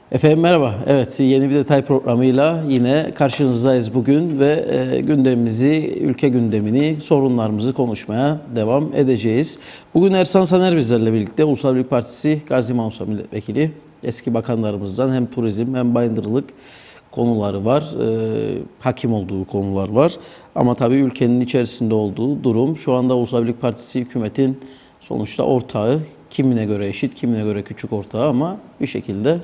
Efendim merhaba. Evet, yeni bir detay programıyla yine karşınızdayız bugün ve gündemimizi, ülke gündemini, sorunlarımızı konuşmaya devam edeceğiz. Bugün Ersan Saner bizlerle birlikte Ulusal Birlik Partisi Gazi Manisa Milletvekili, eski bakanlarımızdan hem turizm hem bayındırlık konuları var, hakim olduğu konular var. Ama tabii ülkenin içerisinde olduğu durum şu anda Ulusal Birlik Partisi hükümetin sonuçta ortağı, kimine göre eşit, kimine göre küçük ortağı ama bir şekilde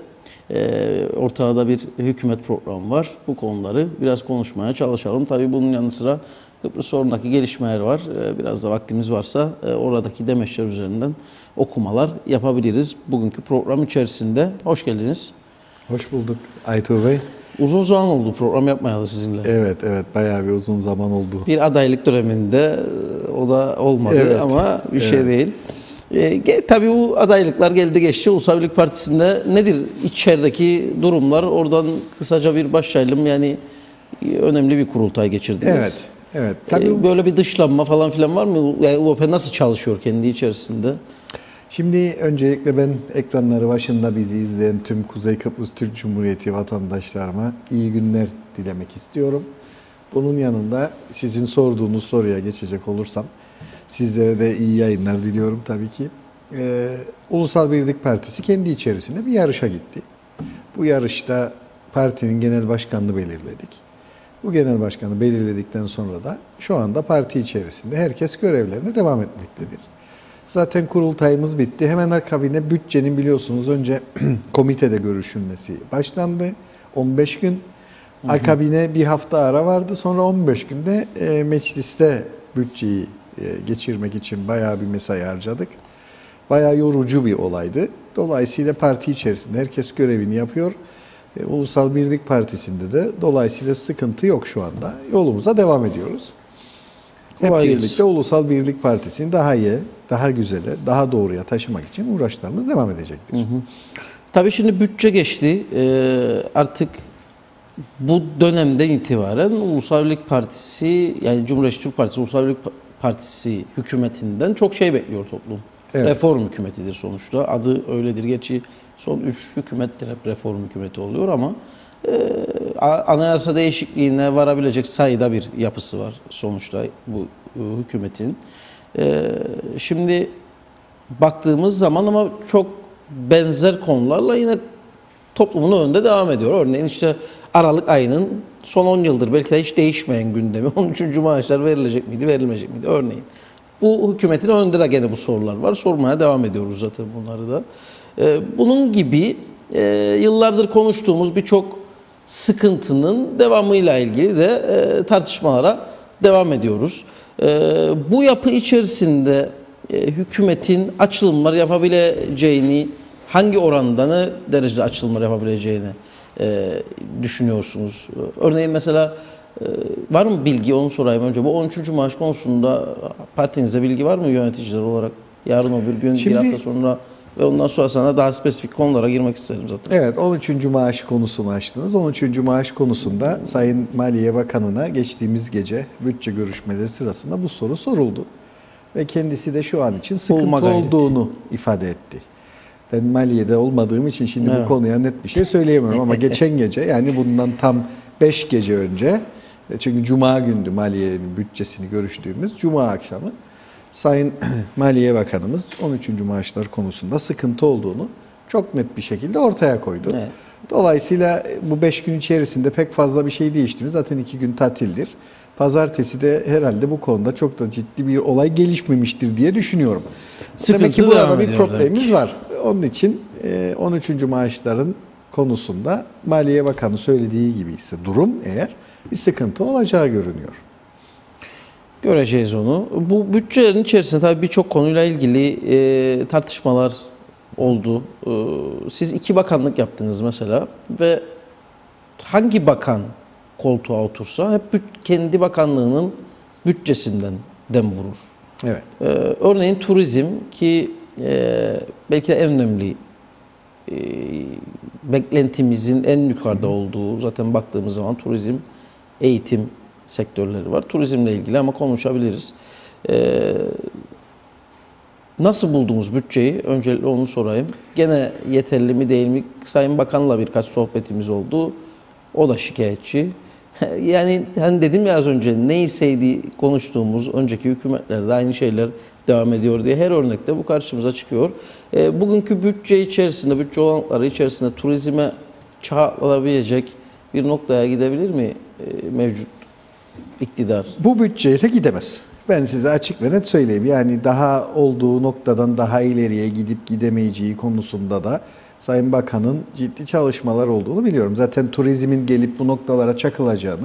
ortada bir hükümet programı var. Bu konuları biraz konuşmaya çalışalım. Tabii bunun yanı sıra Kıbrıs sorunundaki gelişmeler var. Biraz da vaktimiz varsa oradaki demeçler üzerinden okumalar yapabiliriz. Bugünkü program içerisinde. Hoş geldiniz. Hoş bulduk Aytuğ Bey. Uzun zaman oldu program yapmayalı sizinle. Evet bayağı bir uzun zaman oldu. Bir adaylık döneminde o da olmadı ama bir şey değil. Tabii bu adaylıklar geldi geçti. Ulusal Birlik Partisi'nde nedir içerideki durumlar? Oradan kısaca bir başlayalım. Yani önemli bir kurultay geçirdiniz. Evet. Tabii böyle bir dışlanma falan filan var mı? Yani UOP nasıl çalışıyor kendi içerisinde? Şimdi öncelikle ben ekranları başında bizi izleyen tüm Kuzey Kıbrıs Türk Cumhuriyeti vatandaşlarıma iyi günler dilemek istiyorum. Bunun yanında sizin sorduğunuz soruya geçecek olursam sizlere de iyi yayınlar diliyorum tabii ki. Ulusal Birlik Partisi kendi içerisinde bir yarışa gitti. Bu yarışta partinin genel başkanını belirledik. Bu genel başkanı belirledikten sonra da şu anda parti içerisinde herkes görevlerine devam etmektedir. Zaten kurultayımız bitti. Hemen akabine bütçenin biliyorsunuz önce komitede görüşülmesi başlandı. 15 gün. Akabine bir hafta ara vardı. Sonra 15 günde mecliste bütçeyi geçirmek için bayağı bir mesai harcadık. Bayağı yorucu bir olaydı. Dolayısıyla parti içerisinde herkes görevini yapıyor. Ulusal Birlik Partisi'nde de dolayısıyla sıkıntı yok şu anda. Yolumuza devam ediyoruz. Hep birlikte Ulusal Birlik Partisi'ni daha iyi, daha güzele, daha doğruya taşımak için uğraşlarımız devam edecektir. Tabii şimdi bütçe geçti. Artık bu dönemden itibaren Ulusal Birlik Partisi, yani Cumhuriyet Türk Partisi, Ulusal Birlik Partisi hükümetinden çok şey bekliyor toplum. Evet. Reform hükümetidir sonuçta. Adı öyledir. Gerçi son 3 hükümettir hep reform hükümeti oluyor ama anayasa değişikliğine varabilecek sayıda bir yapısı var sonuçta bu hükümetin. Şimdi baktığımız zaman ama çok benzer konularla yine toplumun önünde devam ediyor. Örneğin işte Aralık ayının son 10 yıldır belki de hiç değişmeyen gündemi 13. maaşlar verilecek miydi, verilmeyecek miydi örneğin. Bu hükümetin önünde de gene bu sorular var. Sormaya devam ediyoruz zaten bunları da. Bunun gibi yıllardır konuştuğumuz birçok sıkıntının devamıyla ilgili de tartışmalara devam ediyoruz. Bu yapı içerisinde hükümetin açılımlar yapabileceğini, hangi oranda ne derecede açılımlar yapabileceğini düşünüyorsunuz? Örneğin mesela var mı bilgi, onu sorayım önce. Bu 13. maaş konusunda partinizde bilgi var mı yöneticiler olarak? Yarın öbür gün, bir hafta sonra ve ondan sonra sana daha spesifik konulara girmek isterim zaten. Evet, 13. maaş konusunu açtınız. 13. maaş konusunda Sayın Maliye Bakanı'na geçtiğimiz gece bütçe görüşmeleri sırasında bu soru soruldu. Ve kendisi de şu an için sıkıntı olduğunu ifade etti. Ben maliyede olmadığım için şimdi bu konuya net bir şey söyleyemiyorum ama geçen gece, yani bundan tam 5 gece önce, çünkü Cuma gündü maliyenin bütçesini görüştüğümüz Cuma akşamı, Sayın Maliye Bakanımız 13. maaşlar konusunda sıkıntı olduğunu çok net bir şekilde ortaya koydu. Evet. Dolayısıyla bu 5 gün içerisinde pek fazla bir şey değişti mi? Zaten 2 gün tatildir. Pazartesi de herhalde bu konuda çok da ciddi bir olay gelişmemiştir diye düşünüyorum. Demek ki burada bir problemimiz var. Onun için 13. maaşların konusunda Maliye Bakanı söylediği gibi ise durum, eğer bir sıkıntı olacağı görünüyor. Göreceğiz onu. Bu bütçelerin içerisinde tabii birçok konuyla ilgili tartışmalar oldu. Siz 2 bakanlık yaptınız mesela ve hangi bakan koltuğa otursa hep kendi bakanlığının bütçesinden dem vurur. Evet. Örneğin turizm ki belki de en önemli beklentimizin en yukarıda olduğu, zaten baktığımız zaman turizm, eğitim sektörleri var. Turizmle ilgili ama konuşabiliriz. Nasıl buldunuz bütçeyi? Öncelikle onu sorayım. Gene yeterli mi değil mi? Sayın Bakan'la birkaç sohbetimiz oldu. O da şikayetçi. Yani hani dedim ya az önce neyseydi konuştuğumuz önceki hükümetlerde aynı şeyler devam ediyor diye her örnekte bu karşımıza çıkıyor. Bugünkü bütçe içerisinde, bütçe olanakları içerisinde turizme çağ alabilecek bir noktaya gidebilir mi mevcut iktidar? Bu bütçeyle gidemez. Ben size açık ve net söyleyeyim. Yani daha olduğu noktadan daha ileriye gidip gidemeyeceği konusunda da Sayın Bakan'ın ciddi çalışmalar olduğunu biliyorum. Zaten turizmin gelip bu noktalara çakılacağını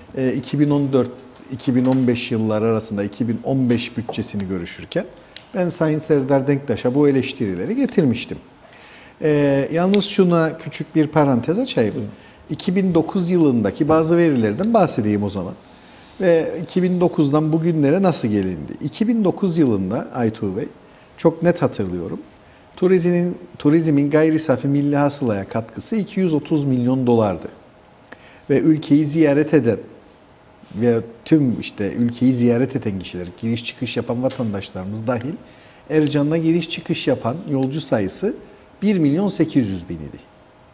2014-2015 yılları arasında 2015 bütçesini görüşürken ben Sayın Serdar Denktaş'a bu eleştirileri getirmiştim. Yalnız şuna küçük bir parantez açayım. 2009 yılındaki bazı verilerden bahsedeyim o zaman. Ve 2009'dan bugünlere nasıl gelindi? 2009 yılında Aytuğ Bey, çok net hatırlıyorum. Turizmin gayri safi milli hasılaya katkısı 230 milyon dolardı. Ve ülkeyi ziyaret eden ve tüm ülkeyi ziyaret eden kişiler, giriş çıkış yapan vatandaşlarımız dahil Ercan'la giriş çıkış yapan yolcu sayısı 1 milyon 800 bin idi.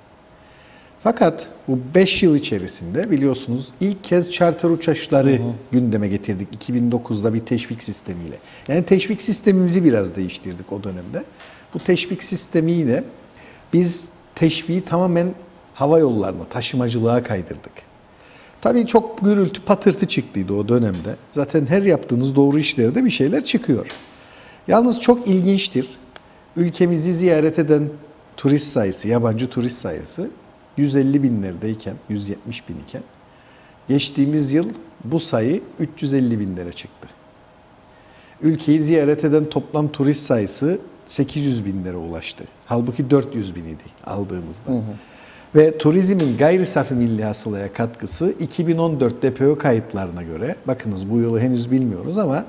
Fakat bu 5 yıl içerisinde biliyorsunuz ilk kez charter uçuşları gündeme getirdik 2009'da bir teşvik sistemiyle. Yani teşvik sistemimizi biraz değiştirdik o dönemde. Bu teşvik sistemiyle biz teşviği tamamen hava yollarına, taşımacılığa kaydırdık. Tabii çok gürültü, patırtı çıktıydı o dönemde. Zaten her yaptığınız doğru işlerde bir şeyler çıkıyor. Yalnız çok ilginçtir. Ülkemizi ziyaret eden turist sayısı, yabancı turist sayısı 150 binlerdeyken, 170 bin iken geçtiğimiz yıl bu sayı 350 binlere çıktı. Ülkeyi ziyaret eden toplam turist sayısı 800 binlere ulaştı. Halbuki 400 bin idi aldığımızda. Ve turizmin gayri safi milli hasılaya katkısı 2014 DPO kayıtlarına göre, bakınız bu yılı henüz bilmiyoruz ama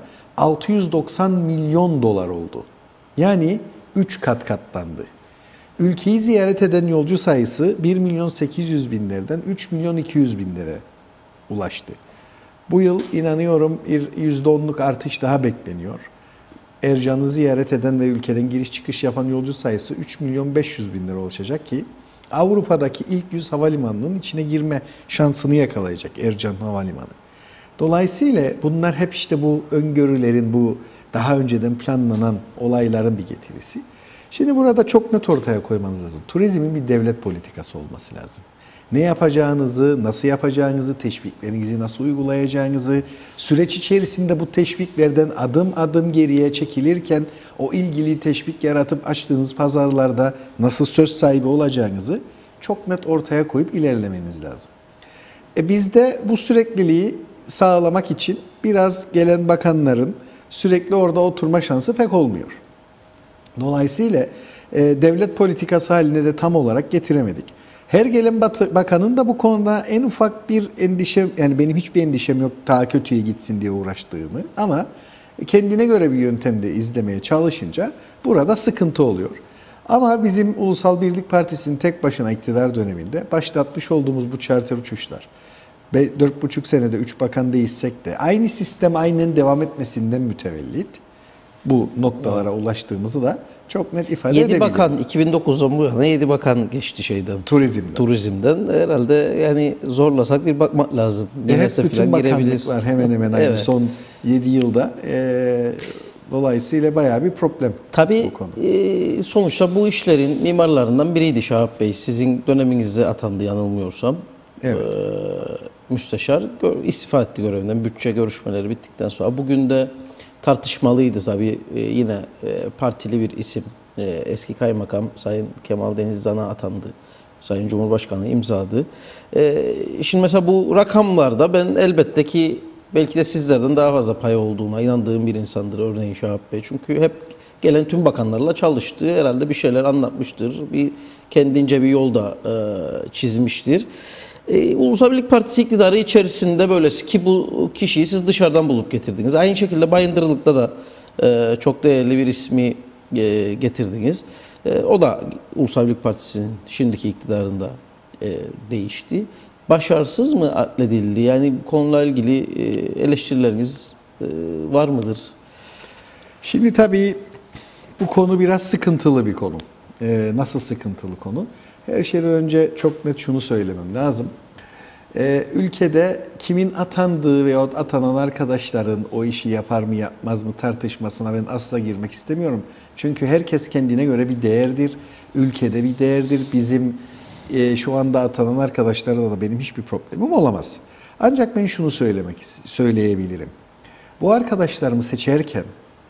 690 milyon dolar oldu. Yani 3 kat katlandı. Ülkeyi ziyaret eden yolcu sayısı 1 milyon 800 binlerden 3 milyon 200 binlere ulaştı. Bu yıl inanıyorum bir %10'luk artış daha bekleniyor. Ercan'ı ziyaret eden ve ülkeden giriş çıkış yapan yolcu sayısı 3 milyon 500 bin lira ulaşacak ki Avrupa'daki ilk 100 havalimanının içine girme şansını yakalayacak Ercan Havalimanı. Dolayısıyla bunlar hep bu öngörülerin, bu daha önceden planlanan olayların bir getirisi. Şimdi burada çok net ortaya koymanız lazım. Turizmin bir devlet politikası olması lazım. Ne yapacağınızı, nasıl yapacağınızı, teşviklerinizi nasıl uygulayacağınızı, süreç içerisinde bu teşviklerden adım adım geriye çekilirken o ilgili teşvik yaratıp açtığınız pazarlarda nasıl söz sahibi olacağınızı çok net ortaya koyup ilerlemeniz lazım. Biz de bu sürekliliği sağlamak için biraz gelen bakanların sürekli orada oturma şansı pek olmuyor. Dolayısıyla devlet politikası haline de tam olarak getiremedik. Her gelen bakanın da bu konuda en ufak bir endişe, yani benim hiçbir endişem yok daha kötüye gitsin diye uğraştığımı, ama kendine göre bir yöntemde izlemeye çalışınca burada sıkıntı oluyor. Ama bizim Ulusal Birlik Partisi'nin tek başına iktidar döneminde başlatmış olduğumuz bu charter uçuşlar, 4,5 senede 3 bakan değişsek de aynı sistem aynen devam etmesinden mütevellit bu noktalara ulaştığımızı da çok net ifade edebilirim. 7 bakan 2009'dan bu yana 7 bakan geçti şeyden. Turizmden. Herhalde yani zorlasak bir bakmak lazım. Evet, bütün bakanlıklar hemen hemen aynı evet. Son 7 yılda. Dolayısıyla bayağı bir problem. Tabii sonuçta bu işlerin mimarlarından biriydi Şahap Bey. Sizin döneminizde atandı yanılmıyorsam. Evet. Müsteşar istifa etti görevinden. Bütçe görüşmeleri bittikten sonra. Bugün de tartışmalıydı tabii. Yine partili bir isim. Eski kaymakam Sayın Kemal Denizcan'a atandı. Sayın Cumhurbaşkanı imzaladı. Şimdi mesela bu rakamlarda ben elbette ki belki de sizlerden daha fazla pay olduğuna inandığım bir insandır örneğin Şahap Bey. Çünkü hep gelen tüm bakanlarla çalıştı. Herhalde bir şeyler anlatmıştır. Kendince bir yolda çizmiştir. Ulusal Birlik Partisi iktidarı içerisinde böylesi ki bu kişiyi siz dışarıdan bulup getirdiniz. Aynı şekilde Bayındırlık'ta da çok değerli bir ismi getirdiniz. O da Ulusal Birlik Partisi'nin şimdiki iktidarında değişti. Başarısız mı adledildi? Yani bu konuyla ilgili eleştirileriniz var mıdır? Şimdi tabii Bu konu biraz sıkıntılı bir konu. Nasıl sıkıntılı konu? Her şeyden önce çok net şunu söylemem lazım. Ülkede kimin atandığı veya atanan arkadaşların o işi yapar mı yapmaz mı tartışmasına ben asla girmek istemiyorum. Çünkü herkes kendine göre bir değerdir. Ülkede bir değerdir. Bizim şu anda atanan arkadaşlarla da benim hiçbir problemim olamaz. Ancak ben şunu söyleyebilirim. Bu arkadaşlarımı seçerken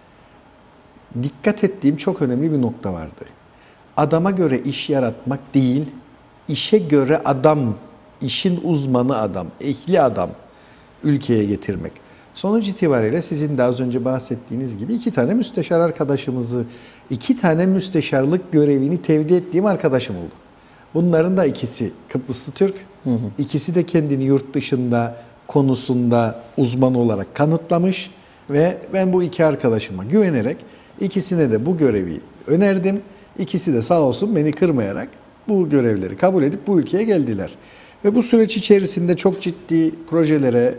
dikkat ettiğim çok önemli bir nokta vardı. Adama göre iş yaratmak değil, işe göre adam, işin uzmanı adam, ehli adam ülkeye getirmek. Sonuç itibariyle sizin de az önce bahsettiğiniz gibi 2 tane müsteşar arkadaşımızı, 2 tane müsteşarlık görevini tevdi ettiğim arkadaşım oldu. Bunların da ikisi Kıbrıslı Türk, ikisi de kendini yurt dışında konusunda uzman olarak kanıtlamış ve ben bu 2 arkadaşıma güvenerek ikisine de bu görevi önerdim. İkisi de sağ olsun beni kırmayarak bu görevleri kabul edip bu ülkeye geldiler. Ve bu süreç içerisinde çok ciddi projelere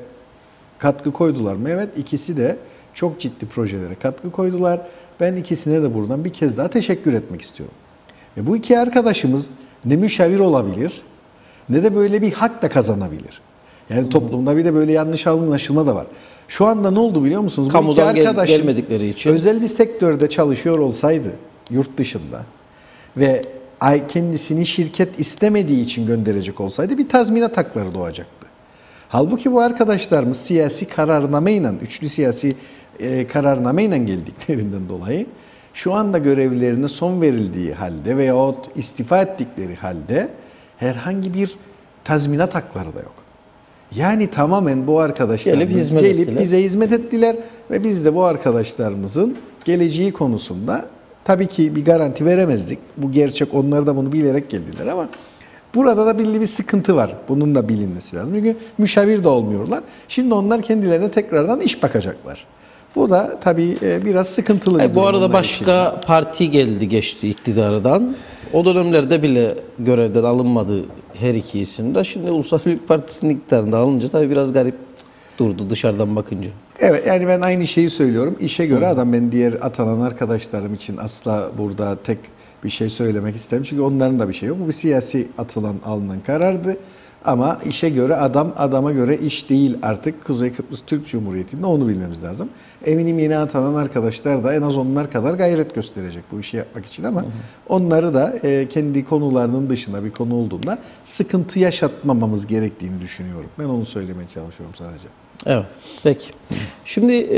katkı koydular mı? Evet, ikisi de çok ciddi projelere katkı koydular. Ben ikisine de buradan bir kez daha teşekkür etmek istiyorum. Ve bu 2 arkadaşımız ne müşavir olabilir ne de böyle bir hak da kazanabilir. Yani toplumda bir de böyle yanlış anlaşılma da var. Şu anda ne oldu biliyor musunuz? Kamudan bu 2 arkadaşım gelmedikleri için. özel bir sektörde çalışıyor olsaydı yurt dışında ve kendisini şirket istemediği için gönderecek olsaydı bir tazminat hakları doğacaktı. Halbuki bu arkadaşlarımız siyasi kararnameyle, üçlü siyasi kararnameyle geldiklerinden dolayı şu anda görevlerine son verildiği halde veyahut istifa ettikleri halde herhangi bir tazminat hakları da yok. Yani tamamen bu arkadaşlarımız gelip bize hizmet ettiler ve biz de bu arkadaşlarımızın geleceği konusunda tabii ki bir garanti veremezdik. Bu gerçek, onlar da bunu bilerek geldiler ama burada da belli bir sıkıntı var. Bunun da bilinmesi lazım. Çünkü müşavir de olmuyorlar. Şimdi onlar kendilerine tekrardan iş bakacaklar. Bu da tabii biraz sıkıntılı bir durum. Bu arada başka parti geldi geçti iktidardan. O dönemlerde bile görevden alınmadı her 2 isim de. Şimdi Ulusal Birlik Partisi'nin iktidarında alınca tabii biraz garip durdu dışarıdan bakınca. Evet, yani ben aynı şeyi söylüyorum. İşe göre adam, ben diğer atanan arkadaşlarım için asla burada tek bir şey söylemek isterim. Çünkü onların da bir şey yok. Bu bir siyasi alınan karardı. Ama işe göre adam, adama göre iş değil artık. Kuzey Kıbrıs Türk Cumhuriyeti'nde onu bilmemiz lazım. Eminim yeni atanan arkadaşlar da en az onlar kadar gayret gösterecek bu işi yapmak için ama onları da kendi konularının dışında bir konu olduğunda sıkıntı yaşatmamamız gerektiğini düşünüyorum. Ben onu söylemeye çalışıyorum sadece. Evet, peki. Şimdi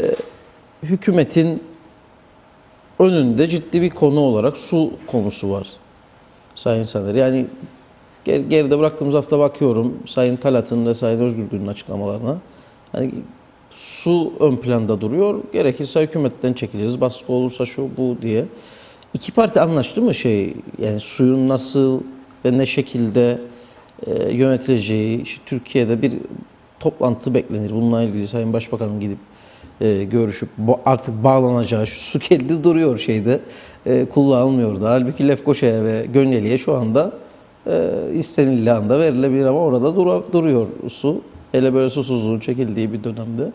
hükümetin önünde ciddi bir konu olarak su konusu var Sayın Saner. Yani geride bıraktığımız hafta bakıyorum Sayın Talat'ın ve Sayın Özgürgün'ün açıklamalarına. Yani su ön planda duruyor. Gerekirse hükümetten çekiliriz, baskı olursa şu bu diye. 2 parti anlaştı mı yani suyun nasıl ve ne şekilde yönetileceği? İşte Türkiye'de bir toplantı beklenir. Bununla ilgili Sayın Başbakan'ın gidip görüşüp artık bağlanacağı şu su keldi duruyor kullanılmıyor da. Halbuki Lefkoşa'ya ve Gönyeli'ye şu anda istenildiği anda verilebilir ama orada duruyor su. Hele böyle susuzluğun çekildiği bir dönemde.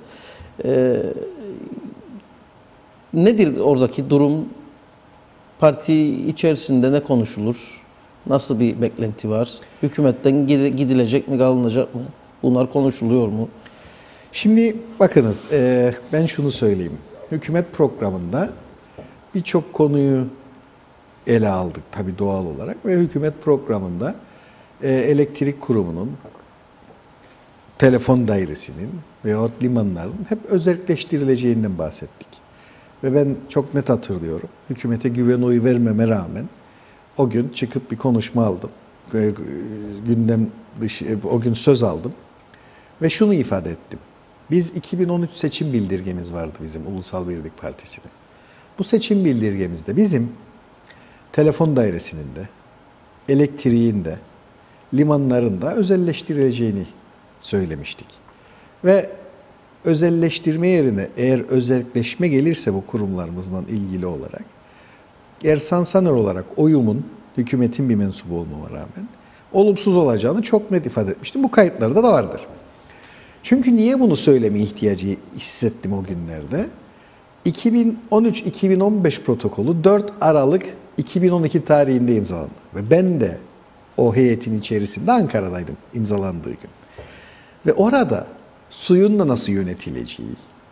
Nedir oradaki durum? Parti içerisinde ne konuşulur? Nasıl bir beklenti var? Hükümetten gidilecek mi, kalınacak mı? Bunlar konuşuluyor mu? Şimdi bakınız, ben şunu söyleyeyim. Hükümet programında birçok konuyu ele aldık tabii doğal olarak ve hükümet programında elektrik kurumunun, telefon dairesinin veyahut limanların hep özelleştirileceğinden bahsettik. Ve ben çok net hatırlıyorum. Hükümete güven oyu vermeme rağmen o gün çıkıp bir konuşma aldım. Gündem dışı, o gün söz aldım. Ve şunu ifade ettim. Biz 2013 seçim bildirgemiz vardı bizim Ulusal Birlik Partisi'nin. Bu seçim bildirgemizde bizim telefon dairesinin de, elektriğin de, limanların da özelleştirileceğini söylemiştik. Ve özelleştirme yerine eğer özelleşme gelirse bu kurumlarımızla ilgili olarak, Ersan Saner olarak oyumun, hükümetin bir mensubu olmama rağmen, olumsuz olacağını çok net ifade etmiştim. Bu kayıtlarda da vardır. Çünkü niye bunu söyleme ihtiyacı hissettim o günlerde? 2013-2015 protokolü 4 Aralık 2012 tarihinde imzalandı. Ve ben de o heyetin içerisinde Ankara'daydım imzalandığı gün. Ve orada suyun da nasıl yönetileceği,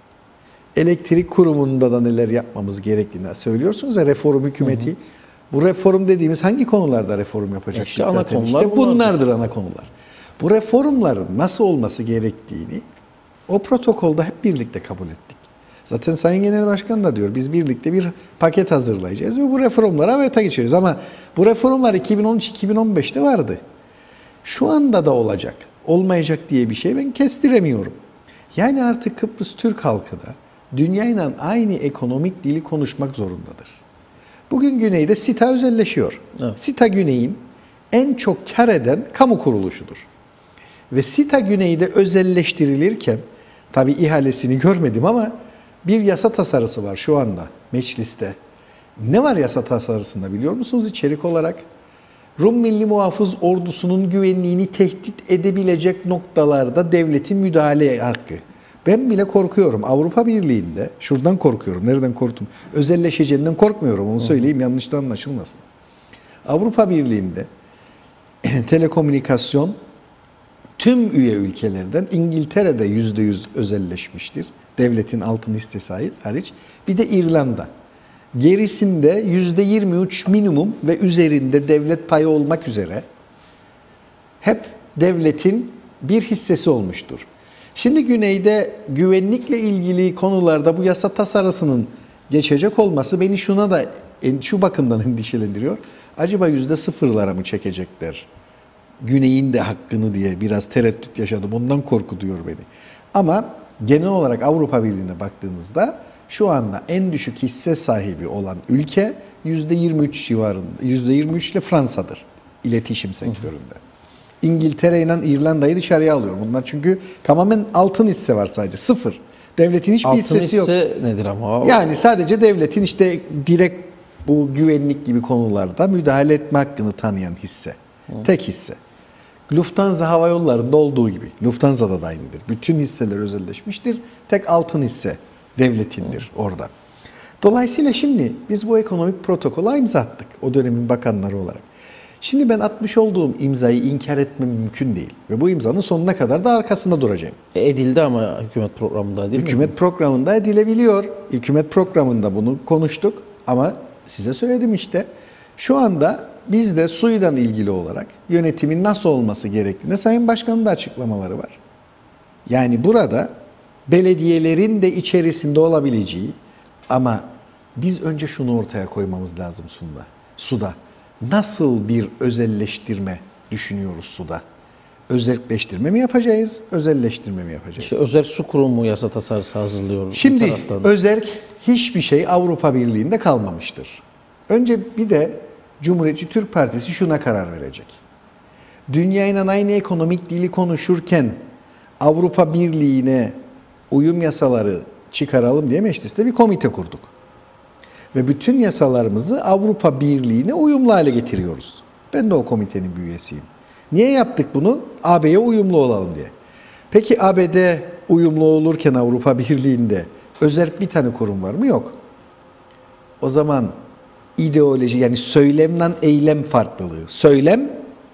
elektrik kurumunda da neler yapmamız gerektiğini söylüyorsunuz ya, reform hükümeti. Bu reform dediğimiz hangi konularda reform yapacak? İşte ana konular işte bunlardır ana konular. Bu reformların nasıl olması gerektiğini o protokolda hep birlikte kabul ettik. Zaten Sayın Genel Başkan da diyor, biz birlikte bir paket hazırlayacağız ve bu reformlara hayata geçeceğiz. Ama bu reformlar 2013-2015'te vardı. Şu anda da olacak, olmayacak diye bir şey ben kestiremiyorum. Yani artık Kıbrıs Türk halkı da dünyayla aynı ekonomik dili konuşmak zorundadır. Bugün Güney'de SİTA özelleşiyor. Evet. SİTA Güney'in en çok kar eden kamu kuruluşudur. Ve SİTA Güney'de özelleştirilirken, tabii ihalesini görmedim ama bir yasa tasarısı var şu anda mecliste. Ne var yasa tasarısında biliyor musunuz içerik olarak? Rum Milli Muhafız Ordusu'nun güvenliğini tehdit edebilecek noktalarda devletin müdahale hakkı. Ben bile korkuyorum. Avrupa Birliği'nde, şuradan korkuyorum. Nereden korktum? Özelleşeceğinden korkmuyorum. Onu söyleyeyim, yanlış da anlaşılmasın. Avrupa Birliği'nde telekomünikasyon tüm üye ülkelerden İngiltere'de %100 özelleşmiştir. Devletin altın hissesi hariç. Bir de İrlanda. Gerisinde %23 minimum ve üzerinde devlet payı olmak üzere hep devletin bir hissesi olmuştur. Şimdi Güney'de güvenlikle ilgili konularda bu yasa tasarısının geçecek olması beni şu bakımdan endişelendiriyor. Acaba %0'lara mı çekecekler? Güney'in de hakkını diye biraz tereddüt yaşadım. Ondan korkutuyor beni. Ama genel olarak Avrupa Birliği'ne baktığınızda şu anda en düşük hisse sahibi olan ülke %23 civarında. %23 ile Fransa'dır iletişim sektöründe. İngiltere ile İrlanda'yı dışarıya alıyor. Bunlar çünkü tamamen altın hisse var sadece. Sıfır. Devletin hiçbir hissesi yok. Altın hisse nedir ama? Yani sadece devletin işte direkt bu güvenlik gibi konularda müdahale etme hakkını tanıyan hisse. Tek hisse. Lufthansa Hava Yolları'nda olduğu gibi. Lufthansa'da da aynıdır. Bütün hisseler özelleşmiştir. Tek altın hisse devletindir orada. Dolayısıyla şimdi biz bu ekonomik protokola imza attık. O dönemin bakanları olarak. Şimdi ben atmış olduğum imzayı inkar etmem mümkün değil. Ve bu imzanın sonuna kadar da arkasında duracağım. Edildi ama hükümet programında değil mi? Hükümet programında edilebiliyor. Hükümet programında bunu konuştuk. Ama size söyledim işte. Şu anda bizde suyla ilgili olarak yönetimin nasıl olması gerektiğinde Sayın Başkan'ın da açıklamaları var. Yani burada belediyelerin de içerisinde olabileceği ama biz önce şunu ortaya koymamız lazım suda. Nasıl bir özelleştirme düşünüyoruz suda? Özelleştirme mi yapacağız, özelleştirme mi yapacağız? İşte Özerk Su Kurumu yasa tasarısı hazırlıyor. Şimdi Özerk hiçbir şey Avrupa Birliği'nde kalmamıştır. Önce bir de Cumhuriyetçi Türk Partisi şuna karar verecek. Dünyayla aynı ekonomik dili konuşurken Avrupa Birliği'ne uyum yasaları çıkaralım diye mecliste bir komite kurduk. Ve bütün yasalarımızı Avrupa Birliği'ne uyumlu hale getiriyoruz. Ben de o komitenin bir üyesiyim. Niye yaptık bunu? AB'ye uyumlu olalım diye. Peki ABD uyumlu olurken Avrupa Birliği'nde özerk bir tane kurum var mı? Yok. O zaman ideoloji yani söylemle eylem farklılığı. Söylem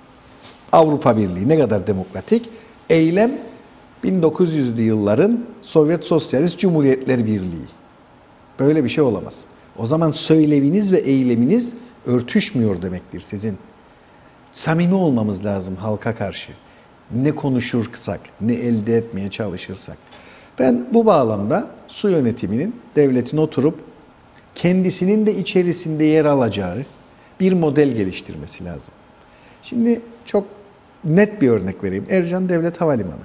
Avrupa Birliği ne kadar demokratik. Eylem 1900'lü yılların Sovyet Sosyalist Cumhuriyetler Birliği. Böyle bir şey olamaz. O zaman söyleminiz ve eyleminiz örtüşmüyor demektir sizin. Samimi olmamız lazım halka karşı. Ne konuşursak, ne elde etmeye çalışırsak. Ben bu bağlamda su yönetiminin devletin oturup kendisinin de içerisinde yer alacağı bir model geliştirmesi lazım. Şimdi çok net bir örnek vereyim. Ercan Devlet Havalimanı.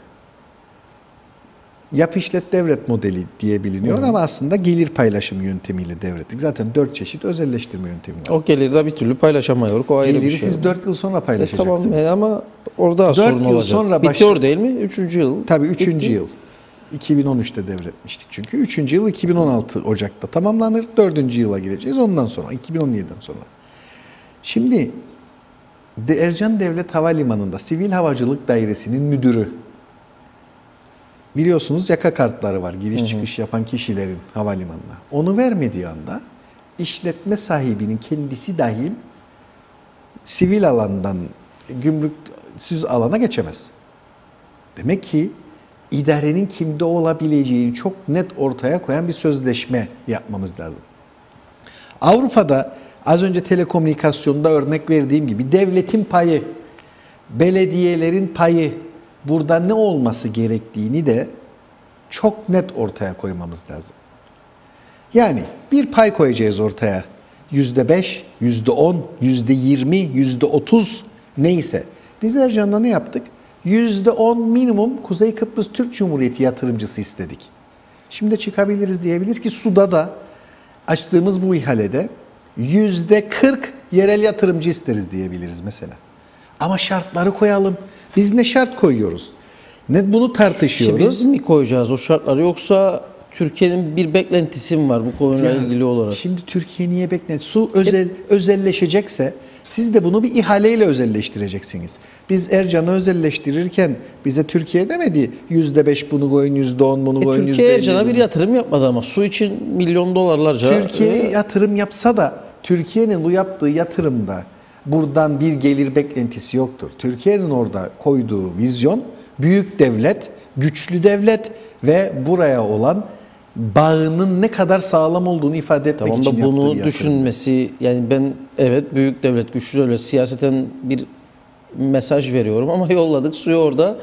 Yap işlet devret modeli diye biliniyor ama aslında gelir paylaşımı yöntemiyle devrettik. Zaten 4 çeşit özelleştirme yöntemi var. O geliri de bir türlü paylaşamıyoruz. O ayrı Geliri bir şey. siz 4 yıl sonra paylaşacaksınız. Tamam ama orada sorun olacak. 4 yıl sonra bitiyor değil mi? 3. yıl. Tabii 3. yıl. 2013'te devretmiştik çünkü. 3. yıl 2016 Ocak'ta tamamlanır. 4. yıla gireceğiz ondan sonra. 2017'den sonra. Şimdi Ercan Devlet Havalimanı'nda Sivil Havacılık Dairesi'nin müdürü biliyorsunuz yaka kartları var giriş çıkış yapan kişilerin havalimanına. Onu vermediği anda işletme sahibinin kendisi dahil sivil alandan gümrüksüz alana geçemez. Demek ki idarenin kimde olabileceğini çok net ortaya koyan bir sözleşme yapmamız lazım. Avrupa'da az önce telekomünikasyonda örnek verdiğim gibi devletin payı, belediyelerin payı burada ne olması gerektiğini de çok net ortaya koymamız lazım. Yani bir pay koyacağız ortaya. %5, %10, %20, %30 neyse. Biz Ercan'la ne yaptık? %10 minimum Kuzey Kıbrıs Türk Cumhuriyeti yatırımcısı istedik. Şimdi çıkabiliriz diyebiliriz ki suda da açtığımız bu ihalede %40 yerel yatırımcı isteriz diyebiliriz mesela. Ama şartları koyalım. Biz ne şart koyuyoruz? Ne bunu tartışıyoruz. İşte biz mi koyacağız o şartları yoksa Türkiye'nin bir beklentisi mi var bu konuyla ilgili olarak? Şimdi Türkiye niye bekler? Su özelleşecekse siz de bunu bir ihaleyle özelleştireceksiniz. Biz Ercan'ı özelleştirirken bize Türkiye demedi %5 bunu koyun, %10 bunu koyun, Türkiye %50 Ercan'a bir bunu. yatırım yapmadı ama su için milyon dolarlarca. Türkiye yatırım yapsa da Türkiye'nin bu yaptığı yatırımda buradan bir gelir beklentisi yoktur. Türkiye'nin orada koyduğu vizyon büyük devlet, güçlü devlet ve buraya olan bağının ne kadar sağlam olduğunu ifade etmek Tamam için da yaptığı bir bunu yatırım. düşünmesi yani ben evet büyük devlet, güçlü devlet siyaseten bir mesaj veriyorum ama yolladık suyu orada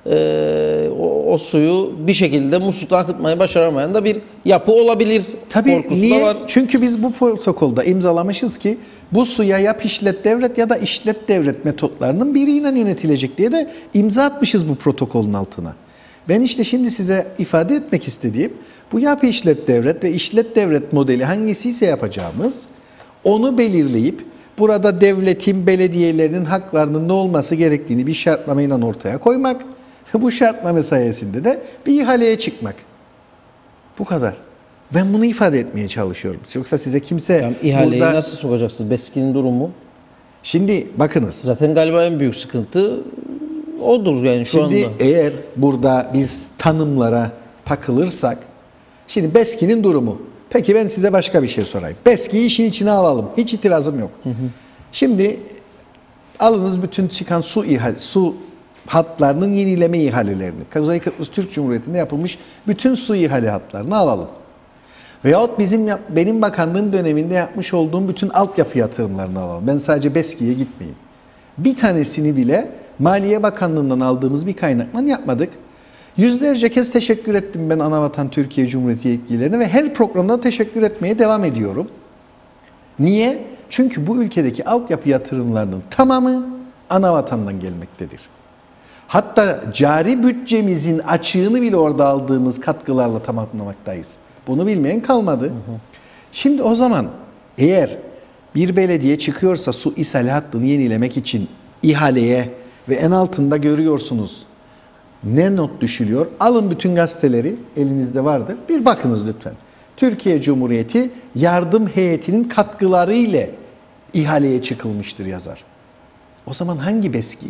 o suyu bir şekilde muslukla akıtmayı başaramayan da bir yapı olabilir Tabii korkusu niye? da var. Çünkü biz bu protokolda imzalamışız ki bu suya yap işlet devlet ya da işlet devlet metotlarının biriyle yönetilecek diye de imza atmışız bu protokolün altına. Ben işte şimdi size ifade etmek istediğim bu yap işlet devlet ve işlet devlet modeli hangisiyse yapacağımız onu belirleyip burada devletin, belediyelerinin haklarının ne olması gerektiğini bir şartnamayla ortaya koymak ve bu şartname sayesinde de bir ihaleye çıkmak. Bu kadar. Ben bunu ifade etmeye çalışıyorum. Yoksa size kimse Yani ihaleyi burada... nasıl sokacaksınız? BESKİ'nin durumu. Şimdi bakınız. Zaten galiba en büyük sıkıntı odur yani şu Şimdi anda. eğer burada biz tanımlara takılırsak, şimdi BESKİ'nin durumu. Peki ben size başka bir şey sorayım. BESKİ'yi işin içine alalım. Hiç itirazım yok. Şimdi alınız bütün çıkan su hatlarının yenileme ihalelerini. Kuzey Kıbrıs Türk Cumhuriyeti'nde yapılmış bütün su ihale hatlarını alalım. Veyahut benim bakanlığım döneminde yapmış olduğum bütün altyapı yatırımlarını alalım. Ben sadece BESKİ'ye gitmeyeyim. Bir tanesini bile Maliye Bakanlığı'ndan aldığımız bir kaynakla yapmadık. Yüzlerce kez teşekkür ettim ben Anavatan Türkiye Cumhuriyeti yetkililerine ve her programda teşekkür etmeye devam ediyorum. Niye? Çünkü bu ülkedeki altyapı yatırımlarının tamamı Anavatan'dan gelmektedir. Hatta cari bütçemizin açığını bile orada aldığımız katkılarla tamamlamaktayız. Bunu bilmeyen kalmadı. Şimdi o zaman eğer bir belediye çıkıyorsa su ishal hattını yenilemek için ihaleye ve en altında görüyorsunuz ne not düşülüyor? Alın bütün gazeteleri elinizde vardır. Bir bakınız lütfen. Türkiye Cumhuriyeti yardım heyetinin katkıları ile ihaleye çıkılmıştır yazar. O zaman hangi BESKİ?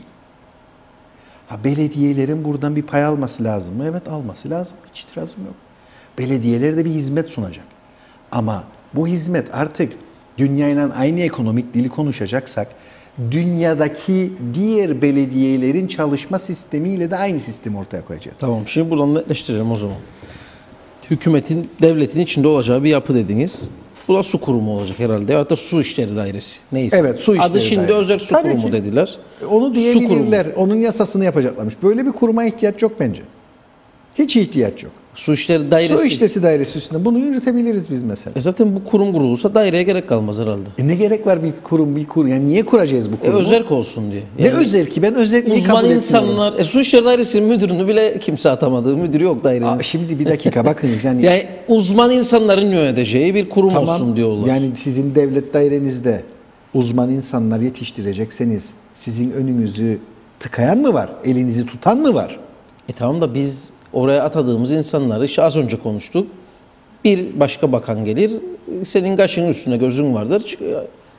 Belediyelerin buradan bir pay alması lazım mı? Evet alması lazım. Hiç itirazım yok. Belediyeler de bir hizmet sunacak. Ama bu hizmet artık dünyayla aynı ekonomik dili konuşacaksak dünyadaki diğer belediyelerin çalışma sistemiyle de aynı sistemi ortaya koyacağız. Tamam şimdi buradan netleştirelim o zaman. Hükümetin, devletin içinde olacağı bir yapı dediniz. Bu da su kurumu olacak herhalde. Ya da su işleri dairesi. Neyse. Evet, su işleri adı şimdi dairesi. özel su Tabii kurumu ki. dediler. Onu Su kurumu. diyebilirler. Onun yasasını yapacaklarmış. Böyle bir kuruma ihtiyaç yok bence. Hiç ihtiyaç yok. Su işleri dairesi. Su işlesi dairesi üstünde bunu yürütebiliriz biz mesela. Zaten bu kurum kurulursa daireye gerek kalmaz herhalde. Ne gerek var bir kurum? Yani niye kuracağız bu kurumu? Özerk olsun diye. Ne özel ki? Ben özelliği Uzman kabul insanlar, su işleri dairesinin müdürünü bile kimse atamadı. Müdürü yok dairenin. etmiyorum. Şimdi bir dakika bakınız yani. Yani uzman insanların yöneteceği bir kurum Tamam, olsun diyorlar. yani sizin devlet dairenizde uzman insanlar yetiştirecekseniz sizin önünüzü tıkayan mı var? Elinizi tutan mı var? Tamam da biz oraya atadığımız insanları işte az önce konuştuk. Bir başka bakan gelir, senin kaşının üstüne gözün vardır.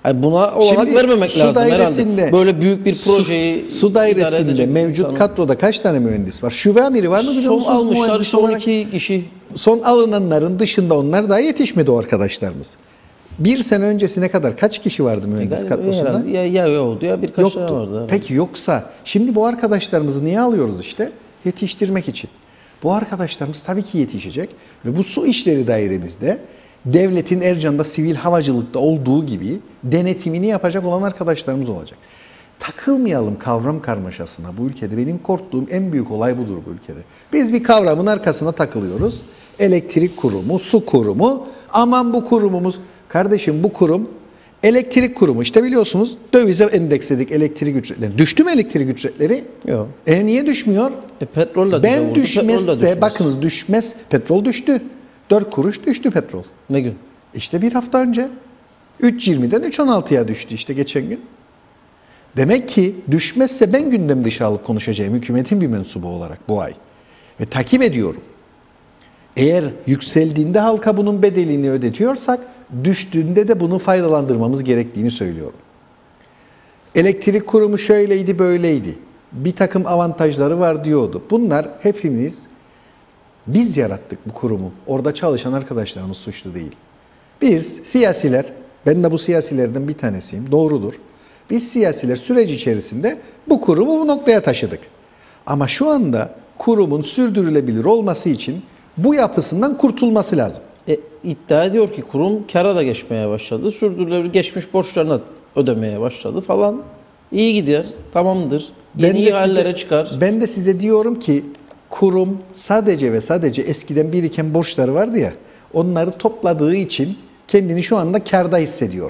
Yani buna olanak Şimdi vermemek su lazım dairesinde- herhalde. Böyle büyük bir projeyi Su idare dairesinde edecek mevcut insanın- kadroda kaç tane mühendis var? Şube amiri var mı biliyor son musunuz? almışlar Mühendis son olarak. 2 kişi. Son alınanların dışında onlar daha yetişmedi o arkadaşlarımız. Bir sene öncesine kadar kaç kişi vardı mühendis Galiba kadrosunda? herhalde ya oldu ya birkaç tane vardı. herhalde. Peki yoksa şimdi bu arkadaşlarımızı niye alıyoruz işte? Yetiştirmek için. Bu arkadaşlarımız tabii ki yetişecek ve bu su işleri dairemizde devletin Ercan'da sivil havacılıkta olduğu gibi denetimini yapacak olan arkadaşlarımız olacak. Takılmayalım kavram karmaşasına bu ülkede. Benim korktuğum en büyük olay budur bu ülkede. Biz bir kavramın arkasına takılıyoruz. Elektrik kurumu, su kurumu, aman bu kurumumuz. Kardeşim bu kurum elektrik kurumu işte biliyorsunuz dövize endeksledik elektrik ücretleri. Düştü mü elektrik ücretleri? Yok. Niye düşmüyor? Petrol de Ben vurdu, petrol da düşmezse düşmez. bakınız düşmez petrol düştü. 4 kuruş düştü petrol. Ne gün? İşte bir hafta önce 3.20'den 3.16'ya düştü işte geçen gün. Demek ki düşmezse ben gündem dışı alıp konuşacağım hükümetin bir mensubu olarak bu ay. Ve takip ediyorum. Eğer yükseldiğinde halka bunun bedelini ödetiyorsak düştüğünde de bunu faydalandırmamız gerektiğini söylüyorum. Elektrik kurumu şöyleydi böyleydi. Bir takım avantajları var diyordu. Bunlar hepimiz biz yarattık bu kurumu. Orada çalışan arkadaşlarımız suçlu değil. Biz siyasiler, ben de bu siyasilerden bir tanesiyim, doğrudur. Biz siyasiler süreç içerisinde bu kurumu bu noktaya taşıdık. Ama şu anda kurumun sürdürülebilir olması için bu yapısından kurtulması lazım. İddia ediyor ki kurum kâra da geçmeye başladı. Sürdürülebilir geçmiş borçlarını ödemeye başladı falan. İyi gidiyor, tamamdır. Yeni ihalelere çıkar. Ben de size diyorum ki kurum sadece ve sadece eskiden biriken borçları vardı ya, onları topladığı için kendini şu anda kârda hissediyor.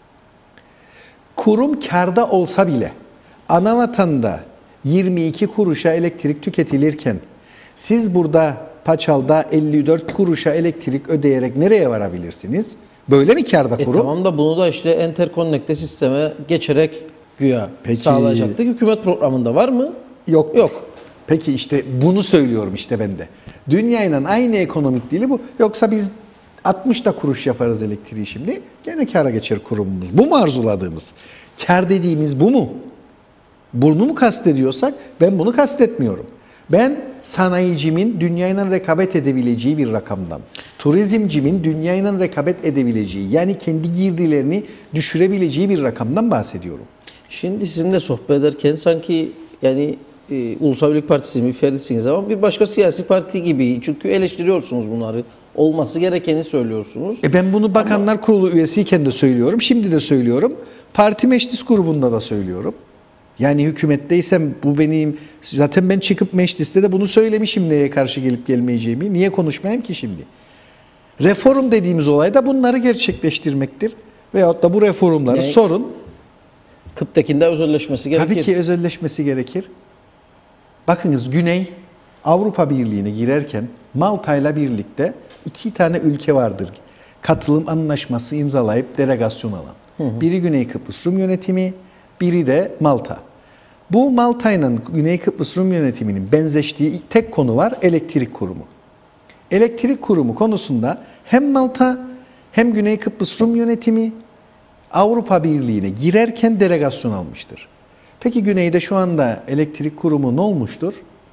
Kurum kârda olsa bile anavatanda 22 kuruşa elektrik tüketilirken siz burada Paçal'da 54 kuruşa elektrik ödeyerek nereye varabilirsiniz? Böyle mi kârda kurum? Tamam da bunu da işte enterkonnekte sisteme geçerek güya Peki. sağlayacaktık. Hükümet programında var mı? Yok. Yok. Peki işte bunu söylüyorum işte ben de. Dünyayla aynı ekonomik dili bu. Yoksa biz 60 da kuruş yaparız elektriği şimdi. Gene kâra geçer kurumumuz. Bu mu arzuladığımız? Kâr dediğimiz bu mu? Bunu mu kastediyorsak ben bunu kastetmiyorum. Ben sanayicimin dünyayla rekabet edebileceği bir rakamdan, turizmcimin dünyayla rekabet edebileceği yani kendi girdilerini düşürebileceği bir rakamdan bahsediyorum. Şimdi sizinle sohbet ederken sanki yani Ulusal Birlik Partisi'nin bir ferdisiniz ama bir başka siyasi parti gibi. Çünkü eleştiriyorsunuz bunları. Olması gerekeni söylüyorsunuz. Ben bunu Bakanlar Kurulu üyesiyken de söylüyorum, şimdi de söylüyorum. Parti meclis grubunda da söylüyorum. Yani hükümetteysem bu benim, zaten ben çıkıp mecliste de bunu söylemişim neye karşı gelip gelmeyeceğimi. Niye konuşmayayım ki şimdi? Reform dediğimiz olay da bunları gerçekleştirmektir. Veyahut da bu reformları Yani, sorun. Kıptekin'de özelleşmesi gerekir. Tabii ki özelleşmesi gerekir. Bakınız Güney Avrupa Birliği'ne girerken Malta'yla birlikte 2 tane ülke vardır. Katılım anlaşması imzalayıp delegasyon alan. Biri Güney Kıbrıs Rum Yönetimi, biri de Malta. Bu Malta ile Güney Kıbrıs Rum Yönetimi'nin benzeştiği tek konu var, elektrik kurumu. Elektrik kurumu konusunda hem Malta hem Güney Kıbrıs Rum Yönetimi Avrupa Birliği'ne girerken delegasyon almıştır. Peki Güney'de şu anda elektrik kurumu ne olmuştur?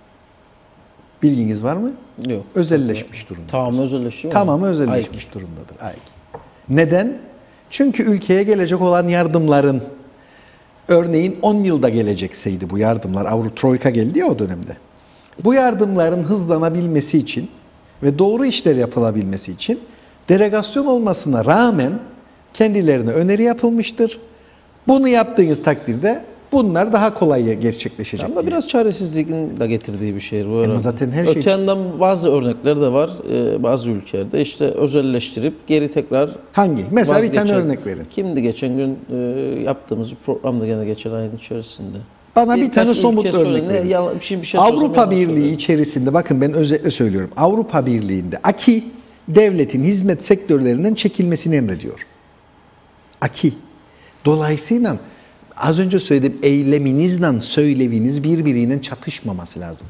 Bilginiz var mı? Yok. Özelleşmiş durumda. Tamamı özelleşti mi? Tamamı özelleşmiş durumdadır. AİK. Neden? Çünkü ülkeye gelecek olan yardımların örneğin 10 yılda gelecekseydi bu yardımlar, Troika geldi ya o dönemde. Bu yardımların hızlanabilmesi için ve doğru işler yapılabilmesi için delegasyon olmasına rağmen kendilerine öneri yapılmıştır. Bunu yaptığınız takdirde bunlar daha kolay gerçekleşecek. Ama diye. biraz çaresizliğin de getirdiği bir şey bu. Ama zaten her şey- Öte yandan bazı örnekler de var. Bazı ülkelerde işte özelleştirip geri tekrar Hangi? Mesela bir tane vazgeçen- örnek verin. Kimdi geçen gün yaptığımız bir programda gene geçen ayın içerisinde. Bana bir Birkaç tane ülke somut örnek söyle, verin. bir şey Avrupa söylesem yalan Birliği söylerim. içerisinde bakın ben özetle söylüyorum. Avrupa Birliği'nde AKİ devletin hizmet sektörlerinden çekilmesini emrediyor. AKİ. Dolayısıyla az önce söylediğim eyleminizle söyleviniz birbiriyle çatışmaması lazım.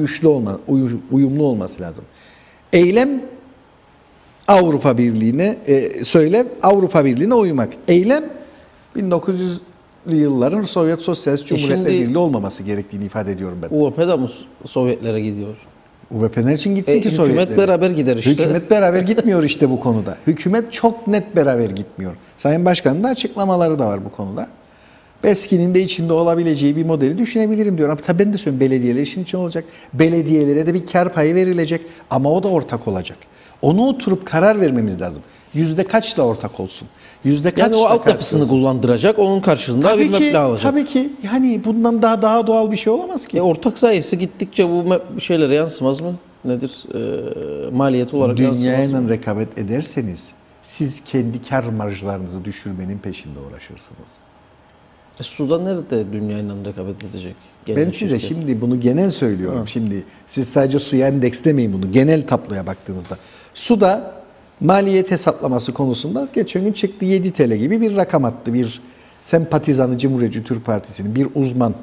Uyumlu olması lazım. Eylem Avrupa Birliği'ne söylev Avrupa Birliği'ne uymak. Eylem 1900'lü yılların Sovyet Sosyalist Cumhuriyetler şimdi- Birliği olmaması gerektiğini ifade ediyorum ben. UVP da mı Sovyetlere gidiyor? UVP ne için gitsin ki Hükümet Sovyetlere? beraber gider işte. Hükümet beraber gitmiyor işte bu konuda. Hükümet çok net beraber gitmiyor. Sayın Başkan'ın da açıklamaları da var bu konuda. BESKİ'nin de içinde olabileceği bir modeli düşünebilirim diyor. Ama tabii ben de söylüyorum, belediyeler işin içinde olacak. Belediyelere de bir kar payı verilecek ama o da ortak olacak. Onu oturup karar vermemiz lazım. Yüzde kaçla ortak olsun? Yüzde kaçla Yani o altyapısını karşılasın? kullandıracak, onun karşılığında Tabii bir ki, meblağ alacak. tabii ki. Yani bundan daha doğal bir şey olamaz ki. Ortak sayısı gittikçe bu şeylere yansımaz mı? Nedir? Maliyet olarak yansımaz mı? Dünyayla rekabet ederseniz siz kendi kar marjlarınızı düşürmenin peşinde uğraşırsınız. Suda nerede dünyayla rekabet edecek? Ben Genel size şirket. şimdi bunu genel söylüyorum. Ha. Şimdi siz sadece suya endekslemeyin bunu. Genel tabloya baktığınızda. Suda maliyet hesaplaması konusunda geçen gün çıktı, 7 TL gibi bir rakam attı. Bir sempatizanı Cumhuriyetçi Türk Partisi'nin bir uzman.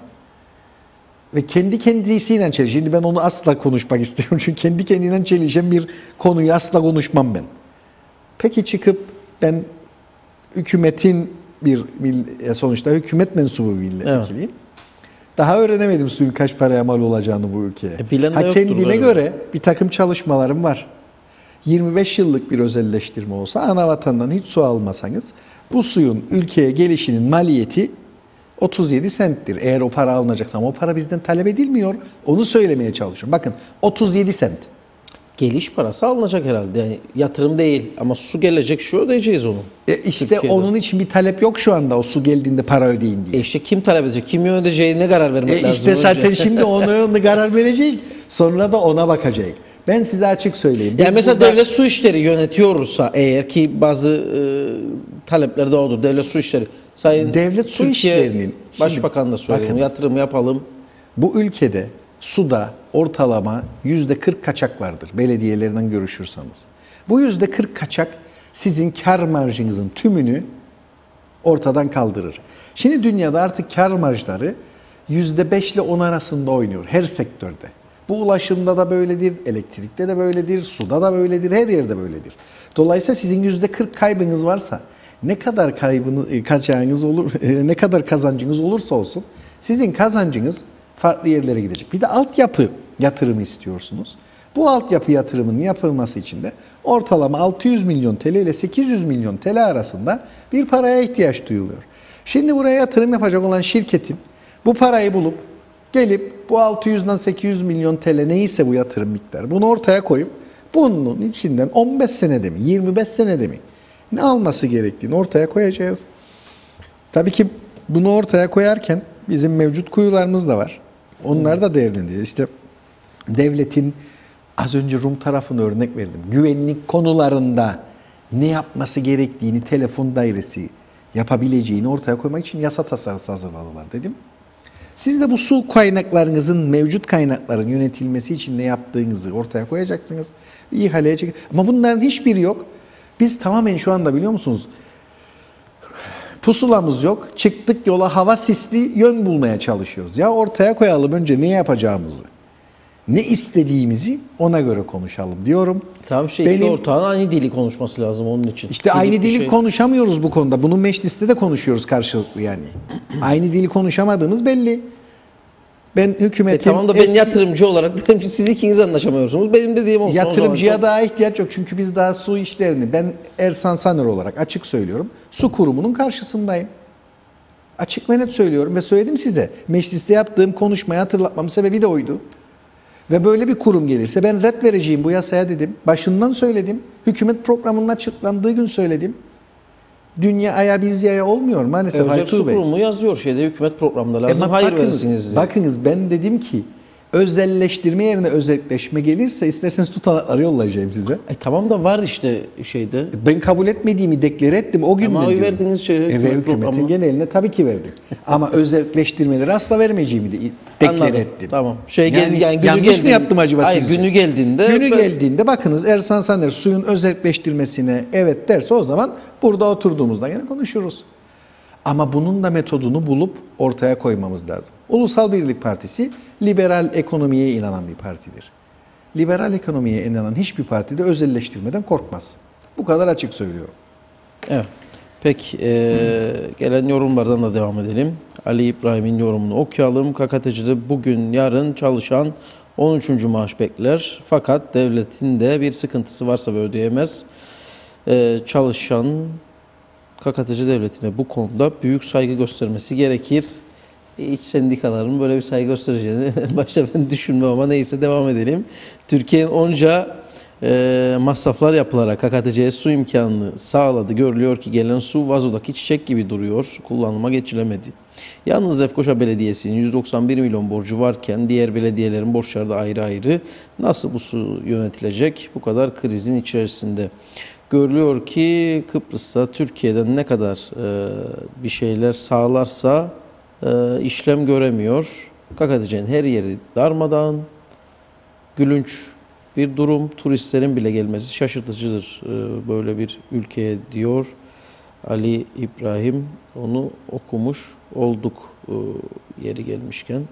Ve kendi kendisiyle çelişiyor. Şimdi ben onu asla konuşmak istemiyorum. Çünkü kendi kendiyle çelişen bir konuyu asla konuşmam ben. Peki çıkıp ben hükümetin sonuçta hükümet mensubu bir milletvekiliyim. Daha öğrenemedim suyun kaç paraya mal olacağını bu ülkeye. bilen de yoktur Kendime galiba. göre bir takım çalışmalarım var. 25 yıllık bir özelleştirme olsa ana vatandan hiç su almasanız bu suyun ülkeye gelişinin maliyeti 37 senttir. Eğer o para alınacaksa, ama o para bizden talep edilmiyor. Onu söylemeye çalışıyorum. Bakın 37 sent. Geliş parası alınacak herhalde. Yani yatırım değil ama su gelecek, şu ödeyeceğiz onu. İşte Türkiye'de. onun için bir talep yok şu anda, o su geldiğinde para ödeyin diye. İşte kim talep edecek, kim ödeyeceğine karar vermek lazım. İşte önce. zaten şimdi onu karar verecek. Sonra da ona bakacak. Ben size açık söyleyeyim. Biz Yani mesela burada- devlet su işleri yönetiyorsa eğer ki bazı talepler de odur. Devlet su işleri. Sayın Devlet su Türkiye işlerinin- Başbakan da söylüyor. bakınız. Yatırım yapalım. Bu ülkede suda ortalama %40 kaçak vardır, belediyelerinden görüşürseniz. Bu %40 kaçak sizin kar marjınızın tümünü ortadan kaldırır. Şimdi dünyada artık kar marjları %5 ile 10 arasında oynuyor her sektörde. Bu ulaşımda da böyledir, elektrikte de böyledir, suda da böyledir, her yerde böyledir. Dolayısıyla sizin %40 kaybınız varsa, ne kadar kaçağınız olur, ne kadar kazancınız olursa olsun sizin kazancınız farklı yerlere gidecek. Bir de altyapı yatırımı istiyorsunuz. Bu altyapı yatırımının yapılması için de ortalama 600 milyon TL ile 800 milyon TL arasında bir paraya ihtiyaç duyuluyor. Şimdi buraya yatırım yapacak olan şirketin bu parayı bulup gelip bu 600'den 800 milyon TL neyse bu yatırım miktarı, bunu ortaya koyup bunun içinden 15 senede mi 25 senede mi ne alması gerektiğini ortaya koyacağız. Tabii ki bunu ortaya koyarken bizim mevcut kuyularımız da var. Onlar da değerlendireceğiz. İşte devletin, az önce Rum tarafını örnek verdim, güvenlik konularında ne yapması gerektiğini, telefon dairesi yapabileceğini ortaya koymak için yasa tasarısı hazırladılar dedim. Siz de bu su kaynaklarınızın, mevcut kaynakların yönetilmesi için ne yaptığınızı ortaya koyacaksınız. Bir ihaleye çek. Ama bunların hiçbiri yok. Biz tamamen şu anda, biliyor musunuz, pusulamız yok. Çıktık yola, hava sisli, yön bulmaya çalışıyoruz. Ya ortaya koyalım önce ne yapacağımızı, ne istediğimizi, ona göre konuşalım diyorum. Tamam, iki ortağın aynı dili konuşması lazım onun için. İşte Gidip aynı bir dili şey- konuşamıyoruz bu konuda. Bunu mecliste de konuşuyoruz karşılıklı yani. Aynı dili konuşamadığımız belli. Ben hükümetin Tamam da ben yatırımcı olarak derim ki siz ikiniz anlaşamıyorsunuz. Benim dediğim olsun. yatırımcıya o zaman. daha ihtiyaç yok. Çünkü biz daha su işlerini, ben Ersan Saner olarak açık söylüyorum, su kurumunun karşısındayım. Açık ve net söylüyorum ve söyledim size. Mecliste yaptığım konuşmayı hatırlatmamın sebebi de oydu. Ve böyle bir kurum gelirse ben ret vereceğim bu yasaya dedim. Başından söyledim. Hükümet programının açıklandığı gün söyledim. Dünya aya biz yaya olmuyor maalesef Özel Aytur su Bey. kurumu yazıyor şeyde, hükümet programında lazım. Ama Hayır bakınız, verirsiniz. bakınız ben dedim ki özelleştirme yerine özelleşme gelirse isterseniz tutanakları yollayacağım size. Tamam da var işte şeyde. Ben kabul etmediğimi deklare ettim o günden Ama oy diyorum. verdiğiniz şeye, Evet, hükümet hükümetin programı. geneline tabii ki verdim. Ama özelleştirmeleri asla vermeyeceğimi de deklare Anladım. ettim. Tamam. Yani Günü yanlış geldiğinde- mı yaptım acaba Hayır, sizce? günü geldiğinde. Günü geldiğinde bakınız Ersan Saner suyun özelleştirmesine evet derse o zaman burada oturduğumuzda yine konuşuruz. Ama bunun da metodunu bulup ortaya koymamız lazım. Ulusal Birlik Partisi liberal ekonomiye inanan bir partidir. Liberal ekonomiye inanan hiçbir parti de özelleştirmeden korkmaz. Bu kadar açık söylüyorum. Evet. Peki gelen yorumlardan da devam edelim. Ali İbrahim'in yorumunu okuyalım. KKTC'de bugün yarın çalışan 13. maaş bekler. Fakat devletin de bir sıkıntısı varsa ve ödeyemez. Çalışan KKTC devletine bu konuda büyük saygı göstermesi gerekir. İç sendikaların böyle bir saygı göstereceğini başta ben düşünmem ama neyse devam edelim. Türkiye'nin onca masraflar yapılarak KKTC'ye su imkanını sağladı. Görülüyor ki gelen su vazodaki çiçek gibi duruyor. Kullanıma geçilemedi. Yalnız Lefkoşa Belediyesi'nin 191 milyon borcu varken diğer belediyelerin borçları da ayrı ayrı. Nasıl bu su yönetilecek? Bu kadar krizin içerisinde. Görülüyor ki Kıbrıs'ta Türkiye'den ne kadar bir şeyler sağlarsa işlem göremiyor. KKTC'nin her yeri darmadağın, gülünç bir durum. Turistlerin bile gelmesi şaşırtıcıdır böyle bir ülkeye diyor Ali İbrahim. Onu okumuş olduk yeri gelmişken.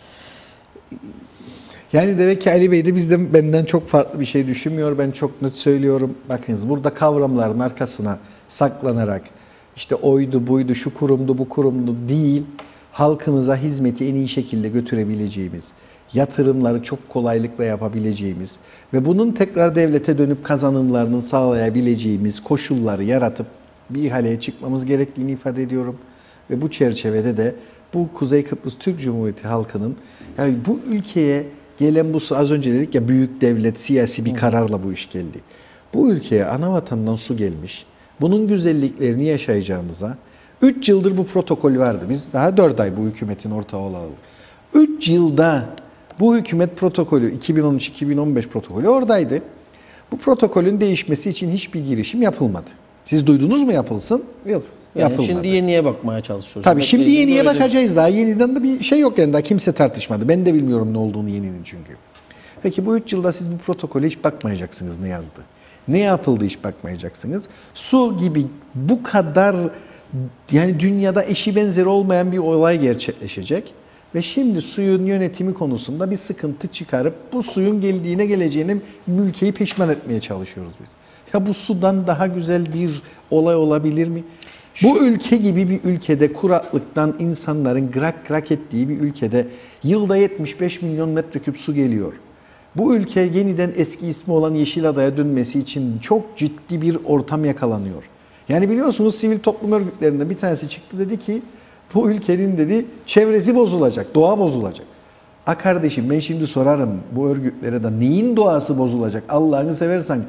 Yani demek ki Ali Bey de benden çok farklı bir şey düşünmüyor. Ben çok net söylüyorum. Bakınız burada kavramların arkasına saklanarak işte oydu buydu şu kurumdu bu kurumdu değil, halkımıza hizmeti en iyi şekilde götürebileceğimiz, yatırımları çok kolaylıkla yapabileceğimiz ve bunun tekrar devlete dönüp kazanımlarını sağlayabileceğimiz koşulları yaratıp bir ihaleye çıkmamız gerektiğini ifade ediyorum. Ve bu çerçevede de bu Kuzey Kıbrıs Türk Cumhuriyeti halkının, yani bu ülkeye gelen bu su, az önce dedik ya, büyük devlet siyasi bir kararla bu iş geldi. Bu ülkeye ana vatandan su gelmiş. Bunun güzelliklerini yaşayacağımıza 3 yıldır bu protokol vardı. Biz daha 4 ay bu hükümetin ortağı olalı. 3 yılda bu hükümet protokolü 2013-2015 protokolü oradaydı. Bu protokolün değişmesi için hiçbir girişim yapılmadı. Siz duydunuz mu yapılsın? Yok. Yani şimdi yeniye bakmaya çalışıyoruz. Tabii şimdi yeniye böyle bakacağız. Daha yeniden de bir şey yok yani. Daha kimse tartışmadı. Ben de bilmiyorum ne olduğunu yeninin çünkü. Peki bu 3 yılda siz bu protokole hiç bakmayacaksınız ne yazdı. Ne yapıldı hiç bakmayacaksınız. Su gibi bu kadar, yani dünyada eşi benzeri olmayan bir olay gerçekleşecek. Ve şimdi suyun yönetimi konusunda bir sıkıntı çıkarıp bu suyun geleceğine ülkeyi peşman etmeye çalışıyoruz biz. Ya bu sudan daha güzel bir olay olabilir mi? Bu ülke gibi bir ülkede, kuraklıktan insanların grak grak ettiği bir ülkede yılda 75 milyon metreküp su geliyor. Bu ülke yeniden eski ismi olan Yeşilada'ya dönmesi için çok ciddi bir ortam yakalanıyor. Yani biliyorsunuz sivil toplum örgütlerinden bir tanesi çıktı, dedi ki bu ülkenin dedi çevresi bozulacak, doğa bozulacak. Kardeşim ben şimdi sorarım bu örgütlere de neyin doğası bozulacak Allah'ını seversen.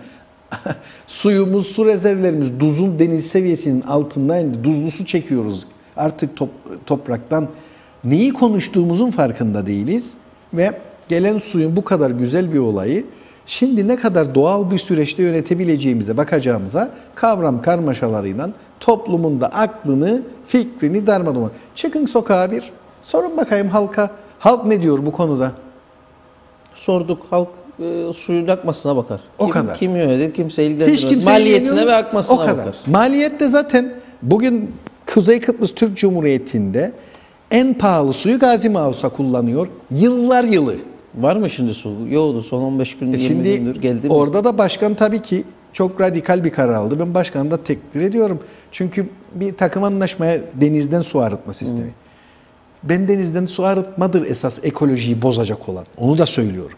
Suyumuz, su rezervlerimiz Duz'un deniz seviyesinin altında indi. Duzlu su çekiyoruz artık topraktan. Neyi konuştuğumuzun farkında değiliz. Ve gelen suyun bu kadar güzel bir olayı şimdi ne kadar doğal bir süreçte yönetebileceğimize bakacağımıza kavram karmaşalarıyla toplumun da aklını, fikrini darmadağın. Çıkın sokağa bir sorun bakayım halka. Halk ne diyor bu konuda? sorduk. Halk suyun akmasına bakar. O kadar. Kim yönetir, kimse ilgilendirmez. Hiç kimse maliyetine ve akmasına o kadar. bakar. Maliyet de zaten bugün Kuzey Kıbrıs Türk Cumhuriyeti'nde en pahalı suyu Gazi Mausa kullanıyor. Yıllar yılı. Var mı şimdi su? Yoktu. Son 15 gün, 20 gündür geldi mi? Orada da başkan tabii ki çok radikal bir karar aldı. Ben başkanı da takdir ediyorum. Çünkü bir takım anlaşmaya denizden su arıtma sistemi. Ben denizden su arıtmadır esas ekolojiyi bozacak olan. Onu da söylüyorum.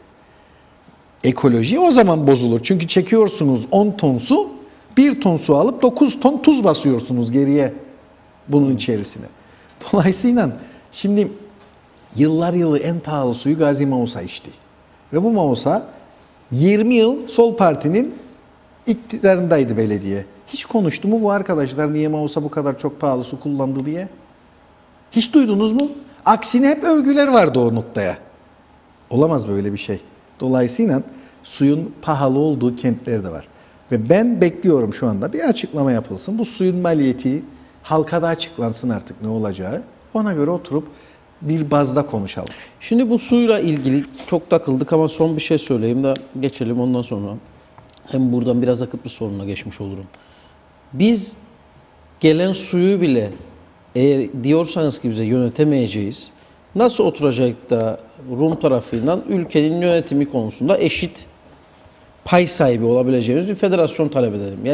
Ekoloji o zaman bozulur. Çünkü çekiyorsunuz 10 ton su, 1 ton su alıp 9 ton tuz basıyorsunuz geriye bunun içerisine. Dolayısıyla şimdi yıllar yılı en pahalı suyu Gazi Mausa içti. Ve bu Mausa 20 yıl Sol Parti'nin iktidarındaydı belediye. Hiç konuştu mu bu arkadaşlar niye Mausa bu kadar çok pahalı su kullandı diye? Hiç duydunuz mu? Aksine hep övgüler vardı o noktaya. Olamaz böyle bir şey. Dolayısıyla suyun pahalı olduğu kentler de var. Ve ben bekliyorum şu anda bir açıklama yapılsın. Bu suyun maliyeti halka da açıklansın artık ne olacağı. Ona göre oturup bir bazda konuşalım. Şimdi bu suyla ilgili çok takıldık ama son bir şey söyleyeyim de geçelim ondan sonra. Hem buradan biraz da Kıbrıs sorununa geçmiş olurum. Biz gelen suyu bile eğer diyorsanız ki bize yönetemeyeceğiz, nasıl oturacak da Rum tarafıyla ülkenin yönetimi konusunda eşit pay sahibi olabileceğimiz bir federasyon talep edelim. Yani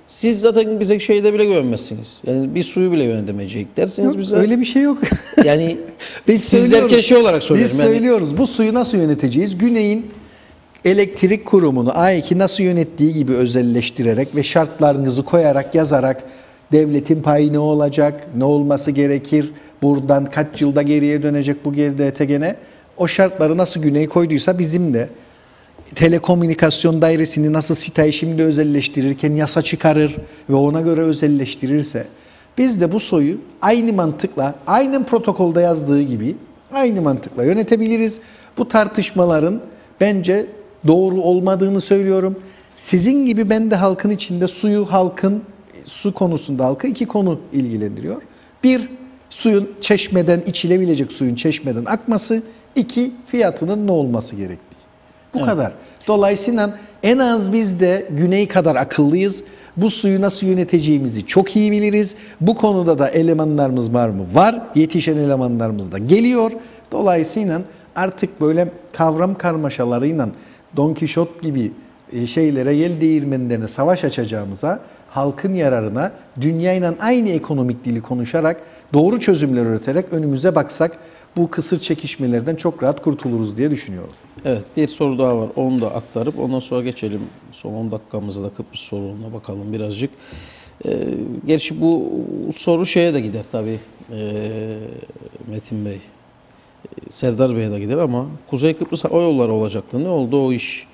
Siz zaten bize şeyde bile güvenmezsiniz. Yani bir suyu bile yönetemeyecek dersiniz Yok, bize. öyle bir şey yok. Yani Biz sizler söylüyoruz. keşi olarak söylüyorum. Biz söylüyoruz. Bu suyu nasıl yöneteceğiz? Güney'in elektrik kurumunu A2 nasıl yönettiği gibi özelleştirerek ve şartlarınızı koyarak, yazarak devletin payı ne olacak, ne olması gerekir, buradan kaç yılda geriye dönecek bu geride gene o şartları nasıl Güney koyduysa bizim de telekomünikasyon dairesini nasıl sitayı şimdi özelleştirirken yasa çıkarır ve ona göre özelleştirirse biz de bu soyu aynı mantıkla, aynı protokolda yazdığı gibi aynı mantıkla yönetebiliriz. Bu tartışmaların bence doğru olmadığını söylüyorum. Sizin gibi ben de halkın içinde su konusunda halkı iki konu ilgilendiriyor. Bir, suyun çeşmeden içilebilecek suyun çeşmeden akması. İki, fiyatının ne olması gerektiği. Bu kadar. Dolayısıyla en az biz de Güney kadar akıllıyız. Bu suyu nasıl yöneteceğimizi çok iyi biliriz. Bu konuda da elemanlarımız var mı? Var. Yetişen elemanlarımız da geliyor. Dolayısıyla artık böyle kavram karmaşalarıyla Don Kişot gibi şeylere, yel değirmenlerine savaş açacağımıza, halkın yararına dünyayla aynı ekonomik dili konuşarak, doğru çözümler üreterek önümüze baksak bu kısır çekişmelerden çok rahat kurtuluruz diye düşünüyorum. Evet, bir soru daha var. Onu da aktarıp ondan sonra geçelim. Son 10 dakikamızda da Kıbrıs sorununa bakalım birazcık. Gerçi bu soru şeye de gider tabii Metin Bey. Serdar Bey'e de gider ama Kuzey Kıbrıs Hava Yolları olacaktı. Ne oldu o iş?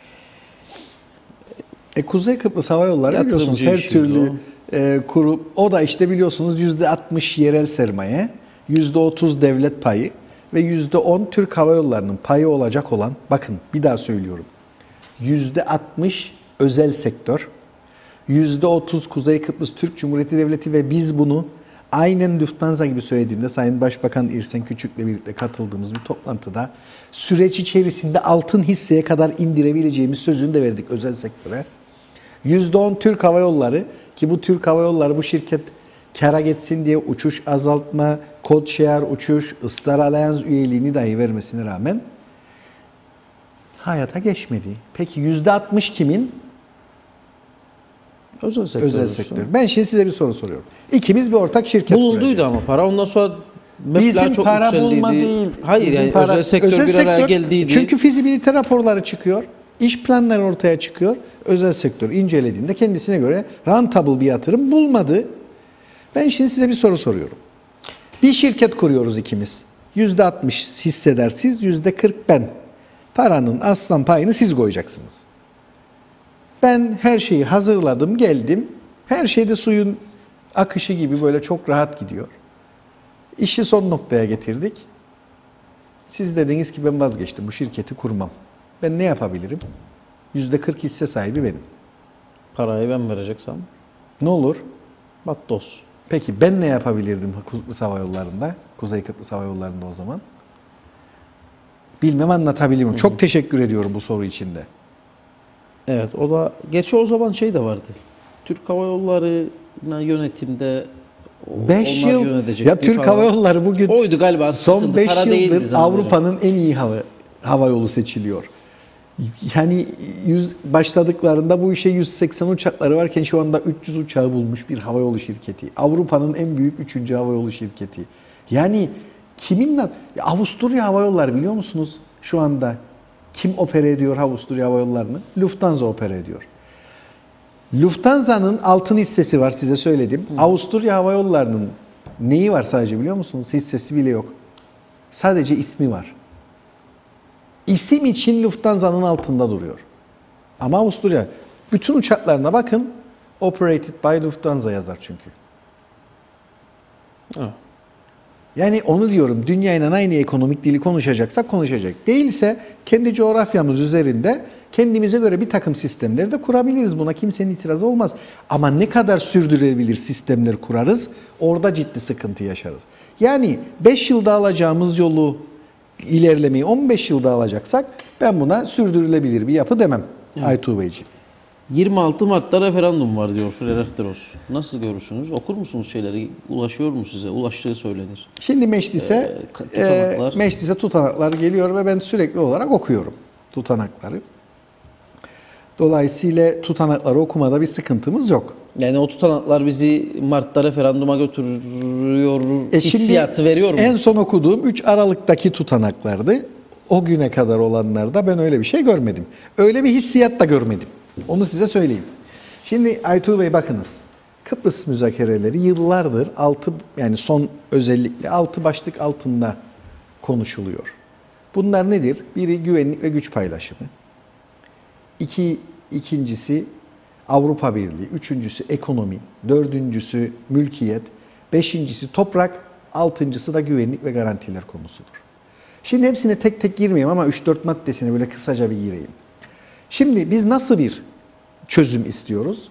Kuzey Kıbrıs Hava Yolları biliyorsunuz Yatırımcı her türlü kurum. O da işte biliyorsunuz %60 yerel sermaye, %30 devlet payı ve %10 Türk Hava Yolları'nın payı olacak olan, bakın bir daha söylüyorum, %60 özel sektör, %30 Kuzey Kıbrıs Türk Cumhuriyeti Devleti ve biz bunu aynen Lufthansa gibi söylediğimde Sayın Başbakan İrsen Küçük'le birlikte katıldığımız bir toplantıda süreç içerisinde altın hisseye kadar indirebileceğimiz sözünü de verdik özel sektöre. %10 Türk Hava Yolları ki bu Türk Hava Yolları bu şirket kâra geçsin diye uçuş azaltma, code share uçuş, Star Alliance üyeliğini dahi vermesine rağmen hayata geçmedi. Peki %60 kimin? Özel sektör. Özel sektör. Ben şimdi size bir soru soruyorum. İkimiz bir ortak şirket Bululduydu kuracağız. ama para ondan sonra meblağ Bizim çok para yükseldiydi. bulma değil. Hayır Bizim yani para- özel sektör bir araya geldiydi. Çünkü fizibilite raporları çıkıyor. İş planları ortaya çıkıyor. Özel sektör incelediğinde kendisine göre rentable bir yatırım bulmadı. Ben şimdi size bir soru soruyorum. Bir şirket kuruyoruz ikimiz. %60 hisseder siz, %40 ben. Paranın aslan payını siz koyacaksınız. Ben her şeyi hazırladım, geldim. Her şeyde suyun akışı gibi böyle çok rahat gidiyor. İşi son noktaya getirdik. Siz dediniz ki ben vazgeçtim, bu şirketi kurmam. Ben ne yapabilirim? %40 hisse sahibi benim. Parayı ben vereceksem Ne olur? battos. Peki ben ne yapabilirdim Kıbrıs Hava Yolları'nda? Kuzey Kıbrıs Hava Yolları'nda o zaman? Bilmem anlatabilir miyim? Çok teşekkür ediyorum bu soru için de. Evet o da geçi o zaman şey de vardı. Türk Hava Yolları'na yönetimde 5 onlar yıl yönetecek ya bir Türk falan. Hava Yolları bugün Oydu galiba son sıkıntı. 5 Para değildi yıldır zannederim. Avrupa'nın en iyi hava yolu seçiliyor. Yani başladıklarında bu işe 180 uçakları varken şu anda 300 uçağı bulmuş bir havayolu şirketi. Avrupa'nın en büyük 3. havayolu şirketi. Yani kiminle? Avusturya Hava Yolları biliyor musunuz şu anda? Kim opere ediyor Avusturya Hava Yolları'nı? Lufthansa opere ediyor. Lufthansa'nın altın hissesi var size söyledim. Avusturya Hava Yolları'nın neyi var sadece biliyor musunuz? Hissesi bile yok. Sadece ismi var. İsim için Lufthansa'nın altında duruyor. Ama Avusturya bütün uçaklarına bakın operated by Lufthansa yazar çünkü. Ha. Yani onu diyorum dünyayla aynı ekonomik dili konuşacaksak konuşacak. Değilse kendi coğrafyamız üzerinde kendimize göre bir takım sistemleri de kurabiliriz. Buna kimsenin itirazı olmaz. Ama ne kadar sürdürülebilir sistemler kurarız orada ciddi sıkıntı yaşarız. Yani 5 yılda alacağımız yolu ilerlemeyi 15 yılda alacaksak ben buna sürdürülebilir bir yapı demem. Evet. Aytuğ Beyciğim. 26 Mart'ta referandum var diyor Frelefteros. Nasıl görürsünüz? Okur musunuz şeyleri? Ulaşıyor mu size? Ulaştığı söylenir. Şimdi meclise tutanaklar geliyor ve ben sürekli olarak okuyorum tutanakları. Dolayısıyla tutanakları okumada bir sıkıntımız yok. Yani o tutanaklar bizi Mart'ta referanduma götürüyor Şimdi hissiyatı veriyor mu? en son okuduğum 3 Aralık'taki tutanaklardı. O güne kadar olanlarda ben öyle bir şey görmedim. Öyle bir hissiyat da görmedim. Onu size söyleyeyim. Şimdi Aytuğ Bey bakınız. Kıbrıs müzakereleri yıllardır yani son özellikle 6 başlık altında konuşuluyor. Bunlar nedir? Biri güvenlik ve güç paylaşımı. İkincisi Avrupa Birliği. Üçüncüsü ekonomi. Dördüncüsü mülkiyet. Beşincisi toprak. Altıncısı da güvenlik ve garantiler konusudur. Şimdi hepsine tek tek girmeyeyim ama 3-4 maddesine böyle kısaca bir gireyim. Şimdi biz nasıl bir çözüm istiyoruz?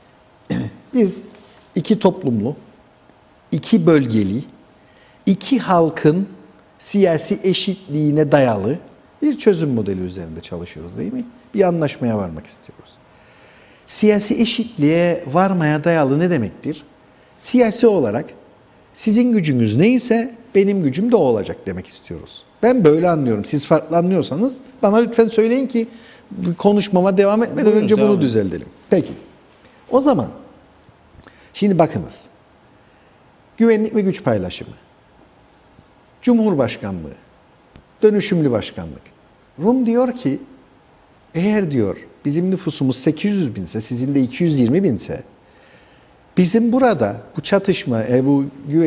Biz iki toplumlu, iki bölgeli, iki halkın siyasi eşitliğine dayalı bir çözüm modeli üzerinde çalışıyoruz değil mi? Bir anlaşmaya varmak istiyoruz. Siyasi eşitliğe varmaya dayalı ne demektir? Siyasi olarak sizin gücünüz neyse benim gücüm de o olacak demek istiyoruz. Ben böyle anlıyorum. Siz farklı anlıyorsanız bana lütfen söyleyin ki konuşmama devam etmeden önce bunu düzeltelim. Peki. O zaman şimdi bakınız. Güvenlik ve güç paylaşımı. Cumhurbaşkanlığı. Dönüşümlü başkanlık. Rum diyor ki eğer diyor bizim nüfusumuz 800 binse sizin de 220 binse bizim burada bu çatışma bu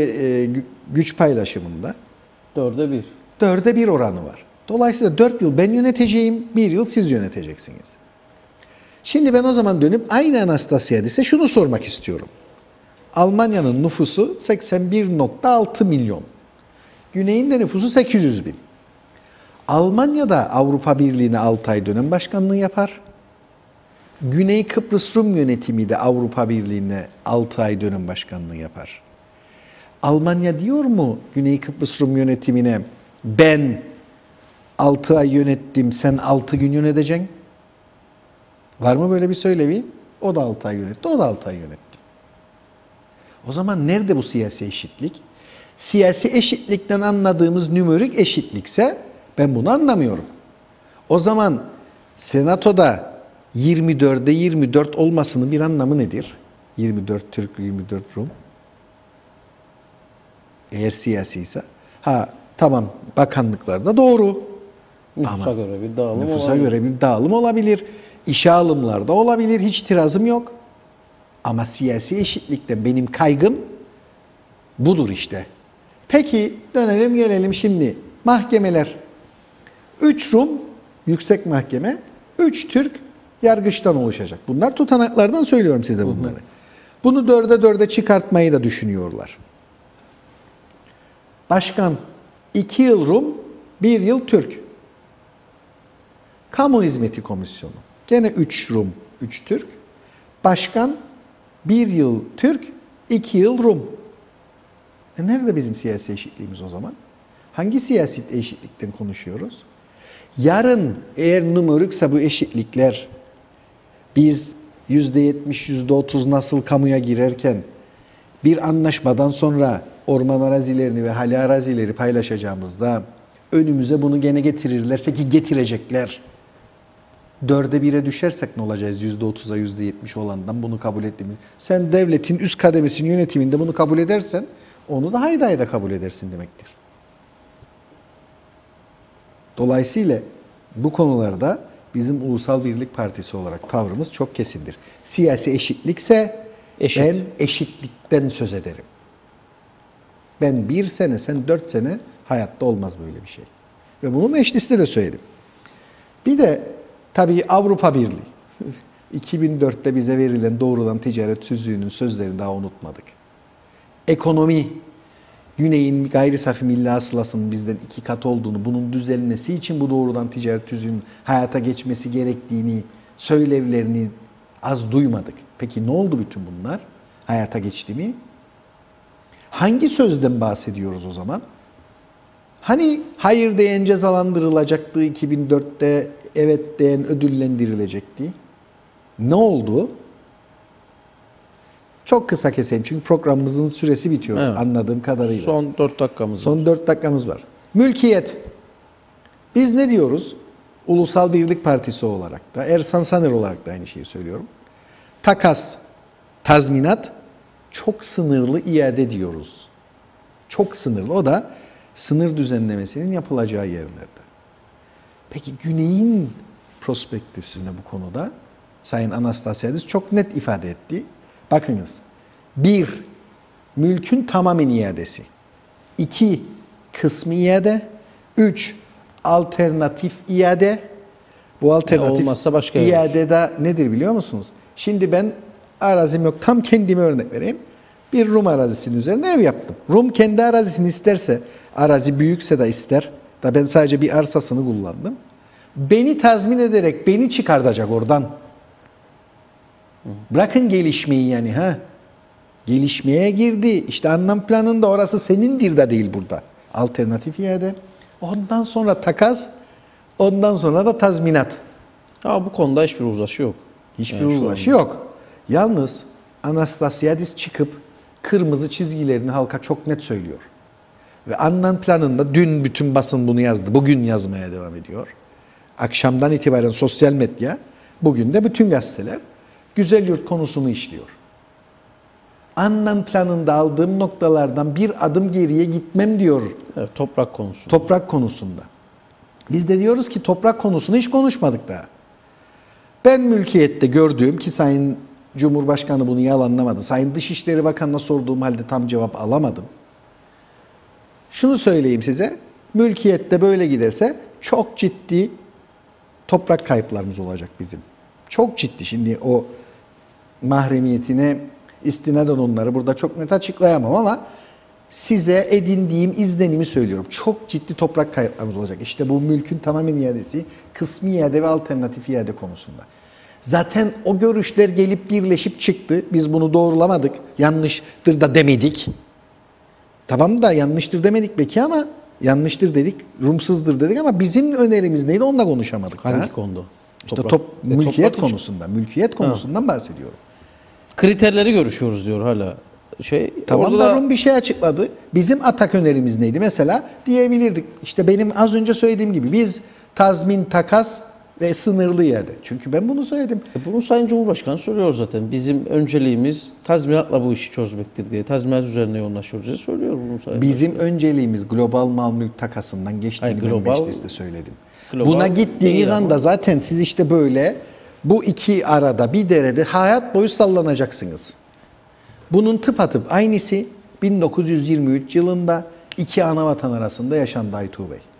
güç paylaşımında 4'e 1. 4'e 1 oranı var. Dolayısıyla 4 yıl ben yöneteceğim, 1 yıl siz yöneteceksiniz. Şimdi ben o zaman dönüp aynı Anastasiadis'e şunu sormak istiyorum. Almanya'nın nüfusu 81,6 milyon. Güney'in de nüfusu 800 bin. Almanya'da Avrupa Birliği'ne 6 ay dönem başkanlığı yapar. Güney Kıbrıs Rum yönetimi de Avrupa Birliği'ne 6 ay dönem başkanlığı yapar. Almanya diyor mu Güney Kıbrıs Rum yönetimine ben 6 ay yönettim sen 6 gün yöneteceksin? Var mı böyle bir söylevi? O da 6 ay yönetti, o da 6 ay yönetti. O zaman nerede bu siyasi eşitlik? Siyasi eşitlikten anladığımız nümerik eşitlikse ben bunu anlamıyorum. O zaman senatoda 24'de 24 olmasının bir anlamı nedir? 24 Türk, 24 Rum. Eğer siyasiyse. Tamam bakanlıklarda doğru. Nüfusa göre bir dağılım nüfusa olabilir. göre bir dağılım olabilir. İşe alımlarda olabilir. Hiç itirazım yok. Ama siyasi eşitlikte benim kaygım budur işte. Peki dönelim gelelim şimdi. Mahkemeler. 3 Rum yüksek mahkeme, 3 Türk yargıçtan oluşacak. Bunlar tutanaklardan söylüyorum size bunları. Bunu 4'e çıkartmayı da düşünüyorlar. Başkan 2 yıl Rum, 1 yıl Türk. Kamu Hizmeti Komisyonu. Gene 3 Rum, 3 Türk. Başkan 1 yıl Türk, 2 yıl Rum. Nerede bizim siyasi eşitliğimiz o zaman? Hangi siyasi eşitlikten konuşuyoruz? Yarın eğer numerikse bu eşitlikler biz %70, %30 nasıl kamuya girerken bir anlaşmadan sonra orman arazilerini ve hali arazileri paylaşacağımızda önümüze bunu gene getirirlerse ki getirecekler. 4'e 1'e düşersek ne olacağız? %30'a %70 olandan bunu kabul ettiğimiz. Sen devletin üst kademesinin yönetiminde bunu kabul edersen onu da haydi haydi kabul edersin demektir. Dolayısıyla bu konularda bizim Ulusal Birlik Partisi olarak tavrımız çok kesindir. Siyasi eşitlikse ben eşitlikten söz ederim. Ben 1 sene, sen 4 sene hayatta olmaz böyle bir şey. Ve bunu mecliste de söyledim. Bir de tabii Avrupa Birliği. 2004'te bize verilen doğrudan ticaret tüzüğünün sözlerini daha unutmadık. Ekonomi, Güney'in gayri safi milli hasılasının bizden 2 kat olduğunu, bunun düzelmesi için bu doğrudan ticaret tüzüğünün hayata geçmesi gerektiğini, söylevlerini az duymadık. Peki ne oldu bütün bunlar? Hayata geçti mi? Hangi sözden bahsediyoruz o zaman? Hani hayır diyen cezalandırılacaktı 2004'te, evet diyen ödüllendirilecekti. Ne oldu? Çok kısa keseyim çünkü programımızın süresi bitiyor anladığım kadarıyla. Son 4 dakikamız var. Son 4 dakikamız var. Mülkiyet. Biz ne diyoruz? Ulusal Birlik Partisi olarak da, Ersan Saner olarak da aynı şeyi söylüyorum. Takas Tazminat çok sınırlı iade diyoruz. Çok sınırlı. O da sınır düzenlemesinin yapılacağı yerlerde. Peki Güney'in prospektifini bu konuda Sayın Anastasiadis çok net ifade etti. Bakınız. 1. Mülkün tamamen iadesi. 2. Kısmi iade. 3. Alternatif iade. Bu alternatif olmazsa başka iadede nedir biliyor musunuz? Şimdi ben arazim yok. Tam kendime örnek vereyim. Bir Rum arazisinin üzerine ev yaptım. Rum kendi arazisini isterse, arazi büyükse de ister. Da ben sadece bir arsasını kullandım. Beni tazmin ederek beni çıkartacak oradan. Bırakın gelişmeyi yani ha. Gelişmeye girdi. İşte anlam planında orası senindir de değil burada. Alternatif iade. Ondan sonra takas. Ondan sonra da tazminat. Ama bu konuda hiçbir uzlaşı yok. Hiçbir Yani şu uzlaşı yok. Yalnız Anastasiadis çıkıp kırmızı çizgilerini halka çok net söylüyor. Ve anlam planında dün bütün basın bunu yazdı. Bugün yazmaya devam ediyor. Akşamdan itibaren sosyal medya, bugün de bütün gazeteler Güzelyurt konusunu işliyor. Anlam planında aldığım noktalardan bir adım geriye gitmem diyor. Evet, toprak konusu. Toprak konusunda. Biz de diyoruz ki toprak konusunu hiç konuşmadık daha. Ben mülkiyette gördüğüm ki Sayın Cumhurbaşkanı bunu yalanlamadı. Sayın Dışişleri Bakanı'na sorduğum halde tam cevap alamadım. Şunu söyleyeyim size. Mülkiyette böyle giderse çok ciddi toprak kayıplarımız olacak bizim. Çok ciddi. Şimdi o mahremiyetine istinaden onları burada çok net açıklayamam ama size edindiğim izlenimi söylüyorum. Çok ciddi toprak kayıplarımız olacak. İşte bu mülkün tamamen iadesi, kısmi iade ve alternatif iade konusunda. Zaten o görüşler gelip birleşip çıktı. Biz bunu doğrulamadık. Yanlıştır da demedik. Tamam da yanlıştır demedik belki ama yanlıştır dedik, Rumsuzdur dedik ama bizim önerimiz neydi onu da konuşamadık. Hangi konuda? İşte Toprak. mülkiyet Toprak konusunda. Mülkiyet konusundan bahsediyorum. kriterleri görüşüyoruz diyor hala. Tamam orada da Rum bir şey açıkladı. Bizim atak önerimiz neydi? Mesela diyebilirdik. İşte benim az önce söylediğim gibi biz tazmin, takas ve sınırlı iade. Çünkü ben bunu söyledim. bunu Sayın Cumhurbaşkanı söylüyor zaten. Bizim önceliğimiz tazminatla bu işi çözmektir diye. Tazminat üzerine yoğunlaşıyoruz diye söylüyor bunu Sayın Bizim önceliğimiz global mal mülk takasından geçtiğini Hayır, ben global- mecliste söyledim. global Buna gittiğiniz değil ama. anda zaten siz işte böyle bu iki arada bir derede hayat boyu sallanacaksınız. Bunun tıpatıp aynısı 1923 yılında iki anavatan arasında yaşandı Aytuğ Bey.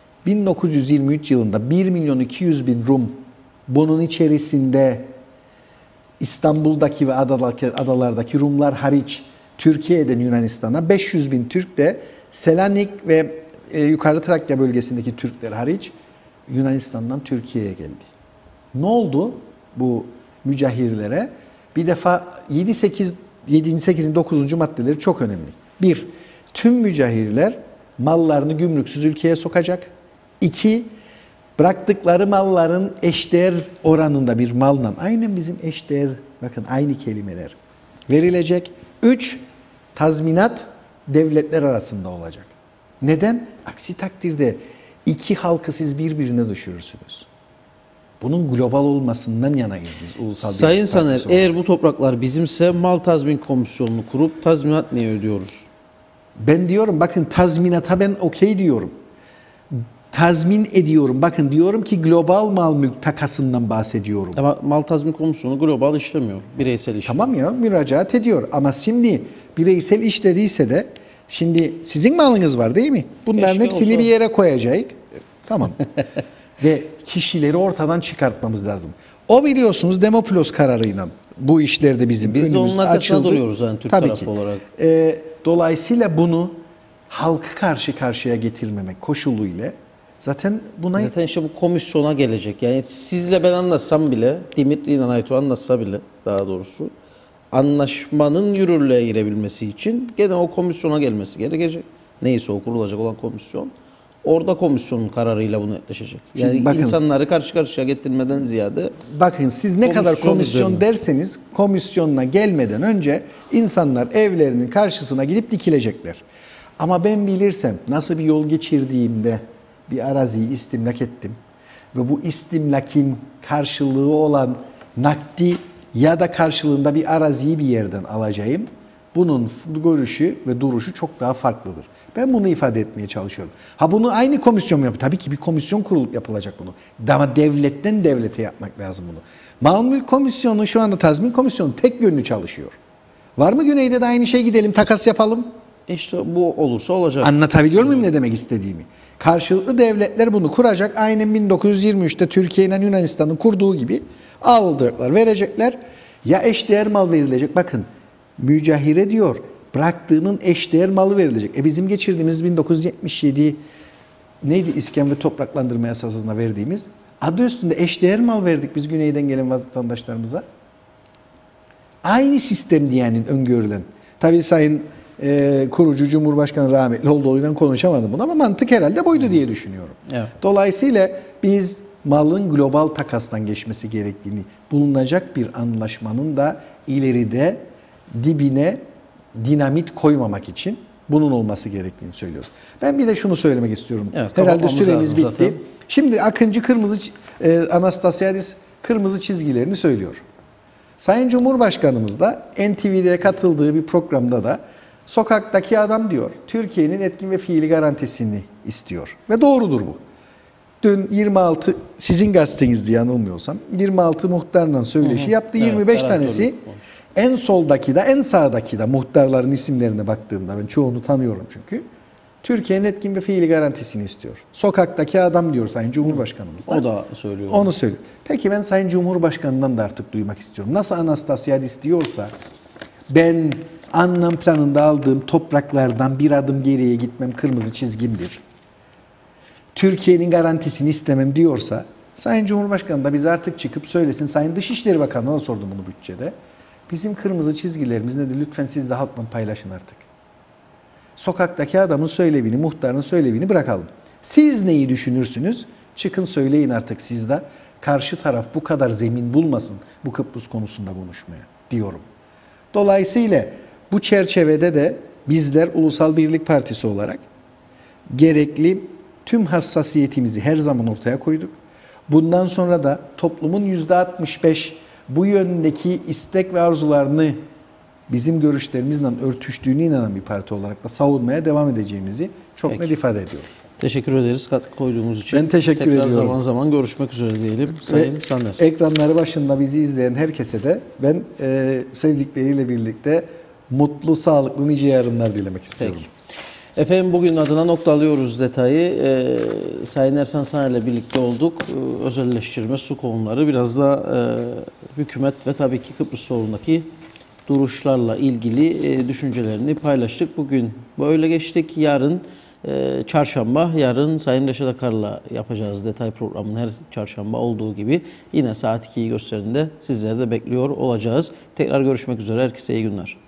1923 yılında 1.200.000 Rum, bunun içerisinde İstanbul'daki ve adalardaki Rumlar hariç Türkiye'den Yunanistan'a 500.000 Türk de Selanik ve Yukarı Trakya bölgesindeki Türkler hariç Yunanistan'dan Türkiye'ye geldi. Ne oldu bu mücahirlere? Bir defa 7. 8. 9. maddeleri çok önemli. 1. Tüm mücahirler mallarını gümrüksüz ülkeye sokacak. 2. Bıraktıkları malların eşdeğer oranında bir malla, aynen bizim eşdeğer, bakın aynı kelimeler verilecek. 3. Tazminat devletler arasında olacak. Neden? Aksi takdirde iki halkı siz birbirine düşürürsünüz. Bunun global olmasından yanayız biz ulusal Sayın Birlik Saner, Partisi olarak. eğer bu topraklar bizimse mal tazmin komisyonunu kurup tazminat niye ödüyoruz? Ben diyorum bakın tazminata ben okey diyorum. Tazmin ediyorum. Bakın diyorum ki global mal mülk takasından bahsediyorum. Ama mal tazmin komisyonu global işlemiyor, bireysel işlemiyor. Tamam ya, müracaat ediyor. Ama şimdi bireysel iş dediyse de şimdi sizin malınız var değil mi? Bunların Keşke hepsini olsa. bir yere koyacak. Tamam. Ve kişileri ortadan çıkartmamız lazım. O biliyorsunuz Demoplos kararıyla bu işlerde bizim Biz de önümüz onun arkasında açıldı. duruyoruz yani Türk Tabii tarafı ki. olarak. Dolayısıyla bunu halkı karşı karşıya getirmemek koşuluyla zaten buna Zaten işte bu komisyona gelecek. Yani sizle ben anlatsam bile, Dimitri ile Aytu anlatsa bile daha doğrusu anlaşmanın yürürlüğe girebilmesi için gene o komisyona gelmesi gerekecek. Neyse o kurulacak olan komisyon. Orada komisyonun kararıyla bunu netleşecek. Yani Şimdi bakın- insanları karşı karşıya getirmeden ziyade bakın siz ne kadar Komisyon komisyon üzerine. derseniz komisyonuna gelmeden önce insanlar evlerinin karşısına gidip dikilecekler. Ama ben bilirsem nasıl bir yol geçirdiğimde bir araziyi istimlak ettim ve bu istimlakin karşılığı olan nakdi ya da karşılığında bir araziyi bir yerden alacağım. Bunun görüşü ve duruşu çok daha farklıdır. Ben bunu ifade etmeye çalışıyorum. Ha bunu aynı komisyon mu yapıyor? Tabii ki bir komisyon kurulup yapılacak bunu. Ama devletten devlete yapmak lazım bunu. Mal mülk komisyonu şu anda tazmin komisyonu tek yönlü çalışıyor. Var mı güneyde de aynı şey, gidelim takas yapalım? İşte bu olursa olacak. Anlatabiliyor muyum ne demek istediğimi? Karşılıklı devletler bunu kuracak. Aynen 1923'te Türkiye ile Yunanistan'ın kurduğu gibi alacaklar, verecekler. Ya eşdeğer mal verilecek. Bakın mücahire diyor, bıraktığının eşdeğer malı verilecek. Bizim geçirdiğimiz 1977 neydi, İskan ve topraklandırma yasasına verdiğimiz adı üstünde eşdeğer mal verdik biz güneyden gelen vatandaşlarımıza. Aynı sistemdi yani öngörülen. Tabii Sayın kurucu Cumhurbaşkanı rahmetli olduğundan konuşamadım bunu ama mantık herhalde buydu diye düşünüyorum. Evet. Dolayısıyla biz malın global takastan geçmesi gerektiğini, bulunacak bir anlaşmanın da ileride dibine dinamit koymamak için bunun olması gerektiğini söylüyoruz. Ben bir de şunu söylemek istiyorum. Evet, herhalde süremiz bitti. zaten. Şimdi Akıncı Anastasiadis kırmızı çizgilerini söylüyor. Sayın Cumhurbaşkanımız da NTV'de katıldığı bir programda da sokaktaki adam diyor, Türkiye'nin etkin ve fiili garantisini istiyor. Ve doğrudur bu. Dün 26, sizin gazetenizdi yanılmıyorsam, 26 muhtarla söyleşi yaptı. Evet, 25 taraftarı tanesi konuşmuş. en soldaki de en sağdaki de muhtarların isimlerine baktığımda, ben çoğunu tanıyorum çünkü, Türkiye'nin etkin ve fiili garantisini istiyor. Sokaktaki adam diyor Sayın Cumhurbaşkanımız da. O da söylüyor. Onu söylüyor. Peki ben Sayın Cumhurbaşkanı'ndan da artık duymak istiyorum. Nasıl Anastasiadis diyorsa, ben anlam planında aldığım topraklardan bir adım geriye gitmem kırmızı çizgimdir. Türkiye'nin garantisini istemem diyorsa, Sayın Cumhurbaşkanı da bize artık çıkıp söylesin. Sayın Dışişleri Bakanı'na da sordum bunu bütçede. Bizim kırmızı çizgilerimiz nedir? Lütfen siz de halkla paylaşın artık. Sokaktaki adamın söylevini, muhtarın söylevini bırakalım. Siz neyi düşünürsünüz? Çıkın söyleyin artık siz de. Karşı taraf bu kadar zemin bulmasın bu Kıbrıs konusunda konuşmaya diyorum. Dolayısıyla bu çerçevede de bizler Ulusal Birlik Partisi olarak gerekli tüm hassasiyetimizi her zaman ortaya koyduk. Bundan sonra da toplumun %65 bu yöndeki istek ve arzularını bizim görüşlerimizle örtüştüğüne inanan bir parti olarak da savunmaya devam edeceğimizi çok Peki. net ifade ediyorum. Teşekkür ederiz katkı koyduğunuz için. Ben teşekkür Tekrar ediyorum. zaman zaman görüşmek üzere diyelim. Sayın Sander. Ekranları başında bizi izleyen herkese de ben sevdikleriyle birlikte mutlu, sağlıklı nice yarınlar dilemek istiyorum. Peki. Efendim bugün adına noktalıyoruz detayı. Sayın Ersan Saner ile birlikte olduk. Özelleştirme, su konuları, biraz da hükümet ve tabii ki Kıbrıs sorunundaki duruşlarla ilgili düşüncelerini paylaştık. Bugün böyle geçtik. Yarın çarşamba, yarın Sayın Reşat Akar'la yapacağız detay programını her çarşamba olduğu gibi. Yine saat 2'yi gösterinde sizleri de bekliyor olacağız. Tekrar görüşmek üzere. Herkese iyi günler.